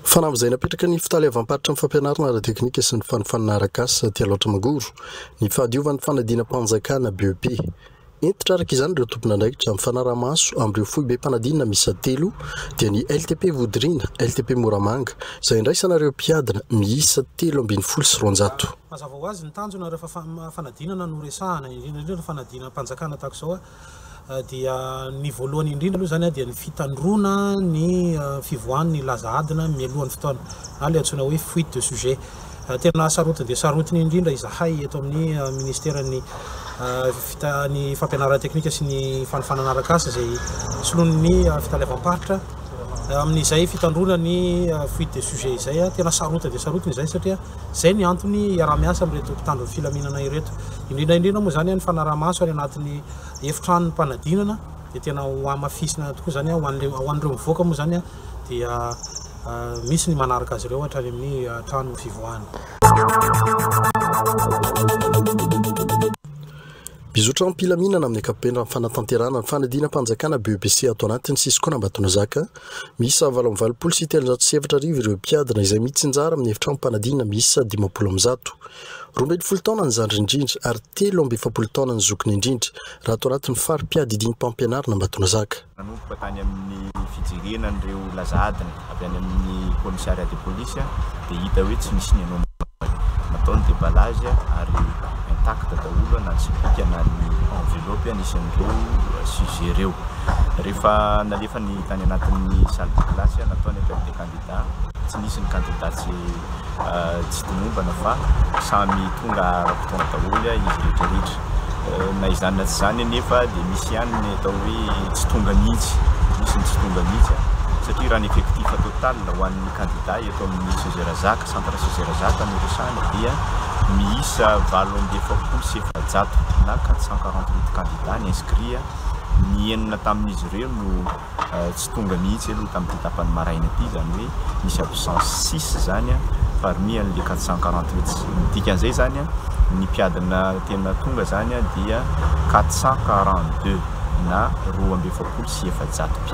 Fanampy izay napetraka ny fitaly avampahatra amin'ny fampianarana ara-teknika sy ny fanofanana arakasa ty aloatra mangoro ny fahadiovan'ny fanadina mpanjakana B E P. Entitra araka izany ireo tompon'andraikitra amin'ny fanaramaso amin'ireo foibe mpanadinana miisa telo dia ny L T P Vodrina, L T P Moramanga izay indraisana ireo mpiadana miisa telo ambin'ny folo sy roanjato. Mazava ho azy ny tanjona rehefa fanadinana no resahana indrindra indrindra fanadina mpanjakana tahaka izao dia ny voalohany indrindra aloha zany dia ny fitandrona ny fivoahan'ny laza adina mialohan'ny fotoana na le antsoina hoe fuite de sujet. Tena sarotiny dia sarotiny indrindra izahay eto amin'ny ministèrany ny fampianarana teknika sy ny fanofanana arakasa izay solon'ny fitalevam-paritra amin'izay fitandrona ny fuite de sujet izay tena sarotiny dia sarotiny izay satria izay ny antony iara-miasa amin'ireto mpitandron'ny filaminana ireto. Indrindra indrindra moa zany ny fanaramaso any anatin'ny efitrano mpanadinana dia tena hoamafisina tokoa zany ho an'ireo mivoaka moa zany dia misy ny manaraka azy ireo hatrany amin'ny trano fivoahana. Mizotra amin'ny mpilaminana amin'ny ankapobeny amin'ny fanatanterana ny fanadina mpanjakana B E P C ato anatiny Sisikona Ambatonazaka miisa valo amby valopolo sy telonjato sy efatra arivo ireo mpiadana izay mitsinjara amin'ny efitrano mpanadinana miisa dimampolo amby zato. Roa ambin'ny folo taona ny zandry indrindra ary telo amby efapolo taona ny zokiny indrindra raha ato anatin'ny fari-piady idiny mpampianarana Ambatonazaka. Nanomboka tany amin'ny fijerenan'ireo lazadina avy any amin'ny commissaire de police dia hita hoe tsy misy ny anao nataony déballage ary intact daholo na tsy bika na ny enveloppe anisan'ireo sujet ireo. Rehefa nalefa ny tany anatin'ny salle de classe nataony appel des candidats tsy nisy ny candidat tsy tsy timombana fa samy tonga ara-potoana daholo izy rehetrarehetra. Na izany na tsy izany nefa dia misy ihany ny atao hoe tsy tonga mihitsy, misy ny tsy tonga mihitsy satria raha ny effectif total ho an'ny candidat eto amin'ny Sezerazaka, centre Sezerazaka no resahana dia miisa valo amby efapolo sy efajato na quatre cent quarante-huit candidats ny inscrit. Ny enina tamin'izy ireo no tsy tonga mihitsy aloha tamin'ity tapany maraina ity zany hoe misy absence six zany parmi an'le quatre cent quarante-huit. Dikan'izay zany ny mpiadana tena tonga zany dia quatre cent quarante-deux na roa amby efapolo sy efajato.